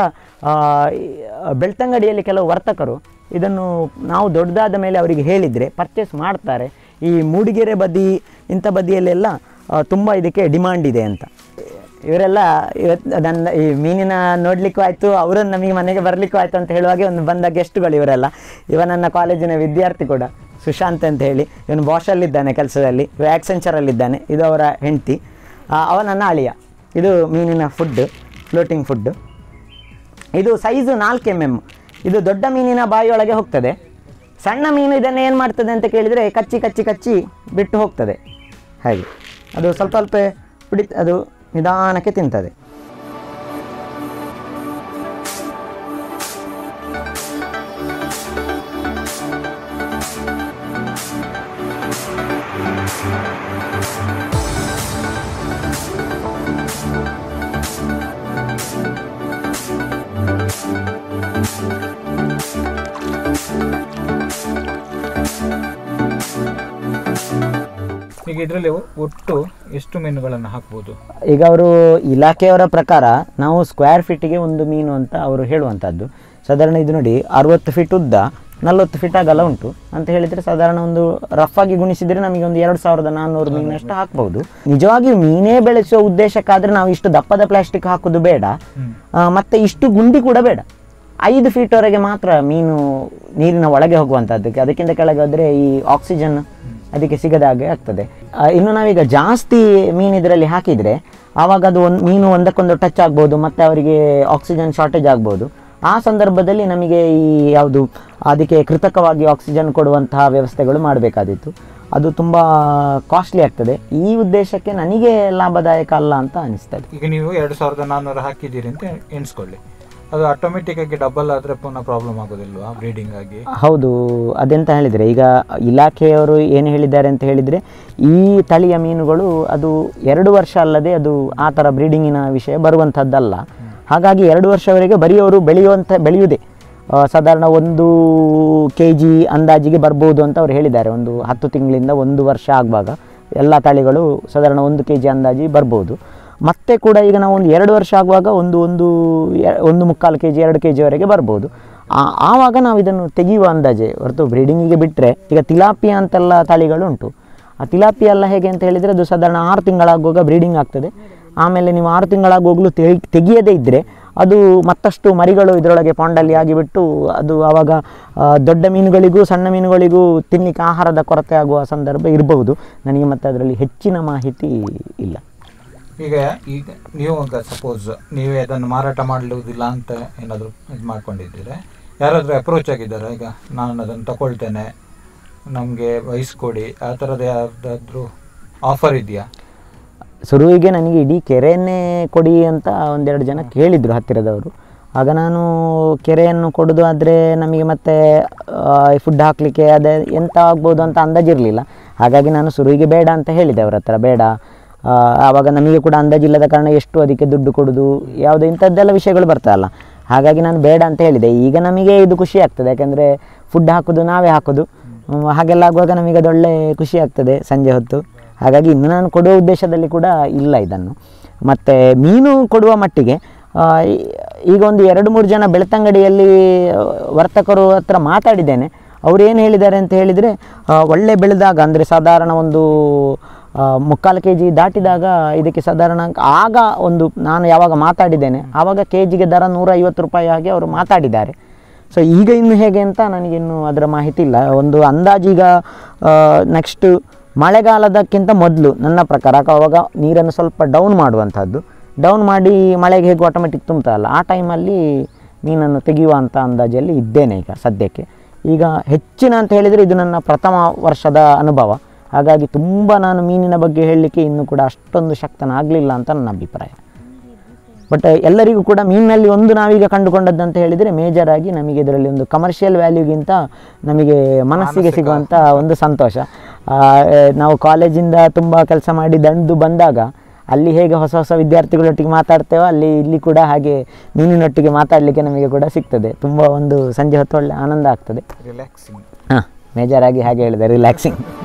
ಬೆಳ್ತಂಗಡಿಯಲ್ಲಿ ಕೆಲವು ವರ್ತಕರು ಇದನ್ನು ನಾವು ದೊಡ್ಡದಾದ ಮೇಲೆ ಅವರಿಗೆ ಹೇಳಿದರೆ ಪರ್ಚೇಸ್ ಮಾಡ್ತಾರೆ. ಈ ಮೂಡಿಗೆರೆ ಬದಿ ಇಂಥ ಬದಿಯಲ್ಲೆಲ್ಲ ತುಂಬ ಇದಕ್ಕೆ ಡಿಮಾಂಡ್ ಇದೆ ಅಂತ. ಇವರೆಲ್ಲ ಇವತ್ತು ನನ್ನ ಈ ಮೀನಿನ ನೋಡಲಿಕ್ಕೂ ಆಯಿತು, ಅವರನ್ನು ನಮಗೆ ಮನೆಗೆ ಬರಲಿಕ್ಕೂ ಆಯಿತು ಅಂತ ಹೇಳುವಾಗೆ ಒಂದು ಬಂದ ಗೆಸ್ಟ್ಗಳು ಇವರೆಲ್ಲ. ಇವ ನನ್ನ ಕಾಲೇಜಿನ ವಿದ್ಯಾರ್ಥಿ ಕೂಡ ಸುಶಾಂತ್ ಅಂತ ಹೇಳಿ, ಇವನು ಬಾಷಲ್ಲಿದ್ದಾನೆ ಕೆಲಸದಲ್ಲಿ, ಇವ ಆ್ಯಕ್ಸೆಂಚರಲ್ಲಿದ್ದಾನೆ. ಇದು ಅವರ ಹೆಂಡತಿ, ಅವ ನನ್ನ ಅಳಿಯ. ಇದು ಮೀನಿನ ಫುಡ್ಡು, ಫ್ಲೋಟಿಂಗ್ ಫುಡ್ಡು. ಇದು ಸೈಜು ನಾಲ್ಕು ಎಮ್ ಎಮ್. ಇದು ದೊಡ್ಡ ಮೀನಿನ ಬಾಯಿಯೊಳಗೆ ಹೋಗ್ತದೆ. ಸಣ್ಣ ಮೀನು ಇದನ್ನು ಏನು ಮಾಡ್ತದೆ ಅಂತ ಕೇಳಿದರೆ ಕಚ್ಚಿ ಕಚ್ಚಿ ಕಚ್ಚಿ ಬಿಟ್ಟು ಹೋಗ್ತದೆ. ಹಾಗೆ ಅದು ಸ್ವಲ್ಪ ಸ್ವಲ್ಪ ಬಿಡಿ, ಅದು ನಿಧಾನಕ್ಕೆ ತಿಂತದೆ. ಈಗ ಇದರಲ್ಲಿ ಒಟ್ಟು ಎಷ್ಟು ಮೀನುಗಳನ್ನು ಹಾಕ್ಬೋದು? ಈಗ ಅವರು ಇಲಾಖೆಯವರ ಪ್ರಕಾರ ನಾವು ಸ್ಕ್ವೇರ್ ಫೀಟಿಗೆ ಒಂದು ಮೀನು ಅಂತ ಅವರು ಹೇಳುವಂಥದ್ದು. ಸಾಧಾರಣ ಇದು ನೋಡಿ ಅರವತ್ತು ಫೀಟ್ ಉದ್ದ, ನಲ್ವತ್ತು ಫೀಟ್ ಅಗಲ ಉಂಟು ಅಂತ ಹೇಳಿದರೆ ಸಾಧಾರಣ ಒಂದು ರಫ್ ಆಗಿ ಗುಣಿಸಿದರೆ ನಮಗೆ ಒಂದು ಎರಡು ಸಾವಿರದ ನಾನ್ನೂರು ಮೀನಷ್ಟು ಹಾಕ್ಬಹುದು. ನಿಜವಾಗಿಯೂ ಮೀನೇ ಬೆಳೆಸುವ ಉದ್ದೇಶಕ್ಕಾದರೆ ನಾವು ಇಷ್ಟು ದಪ್ಪದ ಪ್ಲಾಸ್ಟಿಕ್ ಹಾಕೋದು ಬೇಡ, ಮತ್ತು ಇಷ್ಟು ಗುಂಡಿ ಕೂಡ ಬೇಡ. ಐದು ಫೀಟ್ವರೆಗೆ ಮಾತ್ರ ಮೀನು ನೀರಿನ ಒಳಗೆ ಹೋಗುವಂಥದ್ದಕ್ಕೆ, ಅದಕ್ಕಿಂತ ಕೆಳಗೆ ಹೋದರೆ ಈ ಆಕ್ಸಿಜನ್ ಅದಕ್ಕೆ ಸಿಗದ ಹಾಗೆ ಆಗ್ತದೆ. ಇನ್ನು ನಾವೀಗ ಜಾಸ್ತಿ ಮೀನು ಇದರಲ್ಲಿ ಹಾಕಿದರೆ ಆವಾಗ ಅದು ಒಂದು ಮೀನು ಒಂದಕ್ಕೊಂದು ಟಚ್ ಆಗ್ಬೋದು, ಮತ್ತು ಅವರಿಗೆ ಆಕ್ಸಿಜನ್ ಶಾರ್ಟೇಜ್ ಆಗ್ಬೋದು. ಆ ಸಂದರ್ಭದಲ್ಲಿ ನಮಗೆ ಈ ಯಾವುದು ಅದಕ್ಕೆ ಕೃತಕವಾಗಿ ಆಕ್ಸಿಜನ್ ಕೊಡುವಂತಹ ವ್ಯವಸ್ಥೆಗಳು ಮಾಡಬೇಕಾದಿತ್ತು. ಅದು ತುಂಬ ಕಾಸ್ಟ್ಲಿ ಆಗ್ತದೆ. ಈ ಉದ್ದೇಶಕ್ಕೆ ನನಗೆ ಲಾಭದಾಯಕ ಅಲ್ಲ ಅಂತ ಅನಿಸ್ತದೆ. ಈಗ ನೀವು ಎರಡು ಸಾವಿರದ ನಾನ್ನೂರು ಹಾಕಿದ್ದೀರಿ ಅಂತ ಎಣಿಸ್ಕೊಳ್ಳಿ, ಅದು ಆಟೋಮೆಟಿಕ್ ಆಗಿ ಡಬಲ್ ಆದರೆ ಪುನಃ ಪ್ರಾಬ್ಲಮ್ ಆಗೋದಿಲ್ವಾ ಬ್ರೀಡಿಂಗ್ ಆಗಿ? ಹೌದು, ಅದೆಂತ ಹೇಳಿದರೆ ಈಗ ಇಲಾಖೆಯವರು ಏನು ಹೇಳಿದ್ದಾರೆ ಅಂತ ಹೇಳಿದರೆ ಈ ತಳಿಯ ಮೀನುಗಳು ಅದು ಎರಡು ವರ್ಷ ಅಲ್ಲದೆ ಅದು ಆ ಥರ ಬ್ರೀಡಿಂಗಿನ ವಿಷಯ ಬರುವಂಥದ್ದಲ್ಲ. ಹಾಗಾಗಿ ಎರಡು ವರ್ಷವರೆಗೆ ಬರೀ ಅವರು ಬೆಳೆಯುವಂಥ ಬೆಳೆಯುವುದೇ ಸಾಧಾರಣ ಒಂದು ಕೆ ಜಿ ಅಂದಾಜಿಗೆ ಬರ್ಬೋದು ಅಂತ ಅವ್ರು ಹೇಳಿದ್ದಾರೆ. ಒಂದು ಹತ್ತು ತಿಂಗಳಿಂದ ಒಂದು ವರ್ಷ ಆಗುವಾಗ ಎಲ್ಲ ತಳಿಗಳು ಸಾಧಾರಣ ಒಂದು ಕೆ ಜಿ ಅಂದಾಜಿ ಬರ್ಬೋದು. ಮತ್ತೆ ಕೂಡ ಈಗ ನಾವು ಒಂದು ಎರಡು ವರ್ಷ ಆಗುವಾಗ ಒಂದು ಒಂದು ಒಂದು ಮುಕ್ಕಾಲು ಕೆ ಜಿ ಎರಡು ಕೆ ಜಿವರೆಗೆ ಬರ್ಬೋದು. ಆವಾಗ ನಾವು ಇದನ್ನು ತೆಗೆಯುವ ಅಂದಾಜೆ ಹೊರತು ಬ್ರೀಡಿಂಗಿಗೆ ಬಿಟ್ಟರೆ ಈಗ ತಿಲಾಪಿಯಾ ಅಂತೆಲ್ಲ ತಳಿಗಳು ಉಂಟು. ಆ ತಿಲಾಪಿಯಾ ಎಲ್ಲ ಹೇಗೆ ಅಂತ ಹೇಳಿದರೆ ಅದು ಸಾಧಾರಣ ಆರು ತಿಂಗಳಾಗುವಾಗ ಬ್ರೀಡಿಂಗ್ ಆಗ್ತದೆ. ಆಮೇಲೆ ನೀವು ಆರು ತಿಂಗಳಾಗೋಗ್ಲೂ ತೆಗಿ ತೆಗಿಯದೇ ಇದ್ದರೆ ಅದು ಮತ್ತಷ್ಟು ಮರಿಗಳು ಇದರೊಳಗೆ ಪಾಂಡಲ್ಲಿ ಆಗಿಬಿಟ್ಟು ಅದು ಆವಾಗ ದೊಡ್ಡ ಮೀನುಗಳಿಗೂ ಸಣ್ಣ ಮೀನುಗಳಿಗೂ ತಿನ್ನಲಿಕ್ಕೆ ಆಹಾರದ ಕೊರತೆ ಆಗುವ ಸಂದರ್ಭ ಇರಬಹುದು. ನನಗೆ ಮತ್ತೆ ಅದರಲ್ಲಿ ಹೆಚ್ಚಿನ ಮಾಹಿತಿ ಇಲ್ಲ. ಈಗ ಈಗ ನೀವು ಸಪೋಸ್ ನೀವೇ ಅದನ್ನು ಮಾರಾಟ ಮಾಡಲಿಲ್ಲ ಅಂತ ಏನಾದರೂ ಇದು ಮಾಡ್ಕೊಂಡಿದ್ದೀರಾ? ಯಾರಾದರೂ ಅಪ್ರೋಚ್ ಆಗಿದ್ದಾರೆ ಈಗ ನಾನು ಅದನ್ನು ತಗೊಳ್ತೇನೆ ನಮಗೆ ವಹಿಸ್ಕೊಡಿ ಆ ಥರದ ಯಾವುದಾದ್ರೂ ಆಫರ್ ಇದೆಯಾ? ಶುರುವಿಗೆ ನನಗೆ ಇಡೀ ಕೆರೆಯನ್ನೇ ಕೊಡಿ ಅಂತ ಒಂದೆರಡು ಜನ ಕೇಳಿದರು ಹತ್ತಿರದವರು. ಆಗ ನಾನು ಕೆರೆಯನ್ನು ಕೊಡೋದು ಆದರೆ ನಮಗೆ ಮತ್ತೆ ಫುಡ್ ಹಾಕಲಿಕ್ಕೆ ಅದೇ ಎಂತ ಆಗ್ಬೋದು ಅಂತ ಅಂದಾಜಿರಲಿಲ್ಲ. ಹಾಗಾಗಿ ನಾನು ಶುರುವಿಗೆ ಬೇಡ ಅಂತ ಹೇಳಿದೆ ಅವ್ರ ಹತ್ರ, ಬೇಡ ಆವಾಗ ನಮಗೆ ಕೂಡ ಅಂದಾಜಿಲ್ಲದ ಕಾರಣ ಎಷ್ಟು ಅದಕ್ಕೆ ದುಡ್ಡು ಕೊಡೋದು ಯಾವುದೋ ಇಂಥದ್ದೆಲ್ಲ ವಿಷಯಗಳು ಬರ್ತಾಯಲ್ಲ. ಹಾಗಾಗಿ ನಾನು ಬೇಡ ಅಂತ ಹೇಳಿದೆ. ಈಗ ನಮಗೆ ಇದು ಖುಷಿ ಆಗ್ತದೆ, ಯಾಕೆಂದರೆ ಫುಡ್ ಹಾಕೋದು ನಾವೇ ಹಾಕೋದು, ಹಾಗೆಲ್ಲ ಆಗುವಾಗ ನಮಗೆ ಅದೊಳ್ಳೆ ಖುಷಿ ಆಗ್ತದೆ ಸಂಜೆ ಹೊತ್ತು. ಹಾಗಾಗಿ ಇನ್ನು ನಾನು ಕೊಡುವ ಉದ್ದೇಶದಲ್ಲಿ ಕೂಡ ಇಲ್ಲ ಇದನ್ನು. ಮತ್ತು ಮೀನು ಕೊಡುವ ಮಟ್ಟಿಗೆ ಈಗ ಒಂದು ಎರಡು ಮೂರು ಜನ ಬೆಳ್ತಂಗಡಿಯಲ್ಲಿ ವರ್ತಕರು ಹತ್ರ ಮಾತಾಡಿದ್ದೇನೆ. ಅವರು ಏನು ಹೇಳಿದ್ದಾರೆ ಅಂತ ಹೇಳಿದರೆ ಒಳ್ಳೆ ಬೆಳೆದಾಗ ಅಂದರೆ ಸಾಧಾರಣ ಒಂದು ಮುಕ್ಕಾಲು ಕೆ ಜಿ ದಾಟಿದಾಗ ಇದಕ್ಕೆ ಸಾಧಾರಣ ಆಗ ಒಂದು ನಾನು ಯಾವಾಗ ಮಾತಾಡಿದ್ದೇನೆ ಆವಾಗ ಕೆ ಜಿಗೆ ದರ ನೂರ ಐವತ್ತು ರೂಪಾಯಿ ಆಗಿ ಅವರು ಮಾತಾಡಿದ್ದಾರೆ. ಸೊ ಈಗ ಇನ್ನು ಹೇಗೆ ಅಂತ ನನಗಿನ್ನು ಅದರ ಮಾಹಿತಿ ಇಲ್ಲ. ಒಂದು ಅಂದಾಜೀಗ ನೆಕ್ಸ್ಟ್ ಮಳೆಗಾಲದಕ್ಕಿಂತ ಮೊದಲು ನನ್ನ ಪ್ರಕಾರ ಆವಾಗ ನೀರನ್ನು ಸ್ವಲ್ಪ ಡೌನ್ ಮಾಡುವಂಥದ್ದು, ಡೌನ್ ಮಾಡಿ ಮಳೆಗೆ ಹೇಗೂ ಆಟೋಮೆಟಿಕ್ ತುಂಬ್ತಲ್ಲ ಆ ಟೈಮಲ್ಲಿ ಮೀನನ್ನು ತೆಗೆಯುವ ಅಂಥ ಅಂದಾಜಲ್ಲಿ ಇದ್ದೇನೆ ಈಗ ಸದ್ಯಕ್ಕೆ. ಈಗ ಹೆಚ್ಚಿನ ಅಂತ ಹೇಳಿದರೆ ಇದು ನನ್ನ ಪ್ರಥಮ ವರ್ಷದ ಅನುಭವ. ಹಾಗಾಗಿ ತುಂಬ ನಾನು ಮೀನಿನ ಬಗ್ಗೆ ಹೇಳಲಿಕ್ಕೆ ಇನ್ನೂ ಕೂಡ ಅಷ್ಟೊಂದು ಶಕ್ತನಾಗಲಿಲ್ಲ ಅಂತ ನನ್ನ ಅಭಿಪ್ರಾಯ. ಬಟ್ ಎಲ್ಲರಿಗೂ ಕೂಡ ಮೀನಿನಲ್ಲಿ ಒಂದು ನಾವೀಗ ಕಂಡುಕೊಂಡದ್ದಂತ ಹೇಳಿದರೆ ಮೇಜರಾಗಿ ನಮಗೆ ಇದರಲ್ಲಿ ಒಂದು ಕಮರ್ಷಿಯಲ್ ವ್ಯಾಲ್ಯೂಗಿಂತ ನಮಗೆ ಮನಸ್ಸಿಗೆ ಸಿಗುವಂಥ ಒಂದು ಸಂತೋಷ. ನಾವು ಕಾಲೇಜಿಂದ ತುಂಬ ಕೆಲಸ ಮಾಡಿ ದಂಡು ಬಂದಾಗ ಅಲ್ಲಿ ಹೇಗೆ ಹೊಸ ಹೊಸ ವಿದ್ಯಾರ್ಥಿಗಳೊಟ್ಟಿಗೆ ಮಾತಾಡ್ತೇವೋ ಅಲ್ಲಿ ಇಲ್ಲಿ ಕೂಡ ಹಾಗೆ ಮೀನಿನೊಟ್ಟಿಗೆ ಮಾತಾಡಲಿಕ್ಕೆ ನಮಗೆ ಕೂಡ ಸಿಗ್ತದೆ. ತುಂಬ ಒಂದು ಸಂಜೆ ಹೊತ್ತು ಒಳ್ಳೆ ಆನಂದ ಆಗ್ತದೆ. ರಿಲ್ಯಾಕ್ಸಿಂಗ್. ಹಾಂ, ಮೇಜರಾಗಿ ಹಾಗೆ ಹೇಳಿದೆ, ರಿಲ್ಯಾಕ್ಸಿಂಗ್.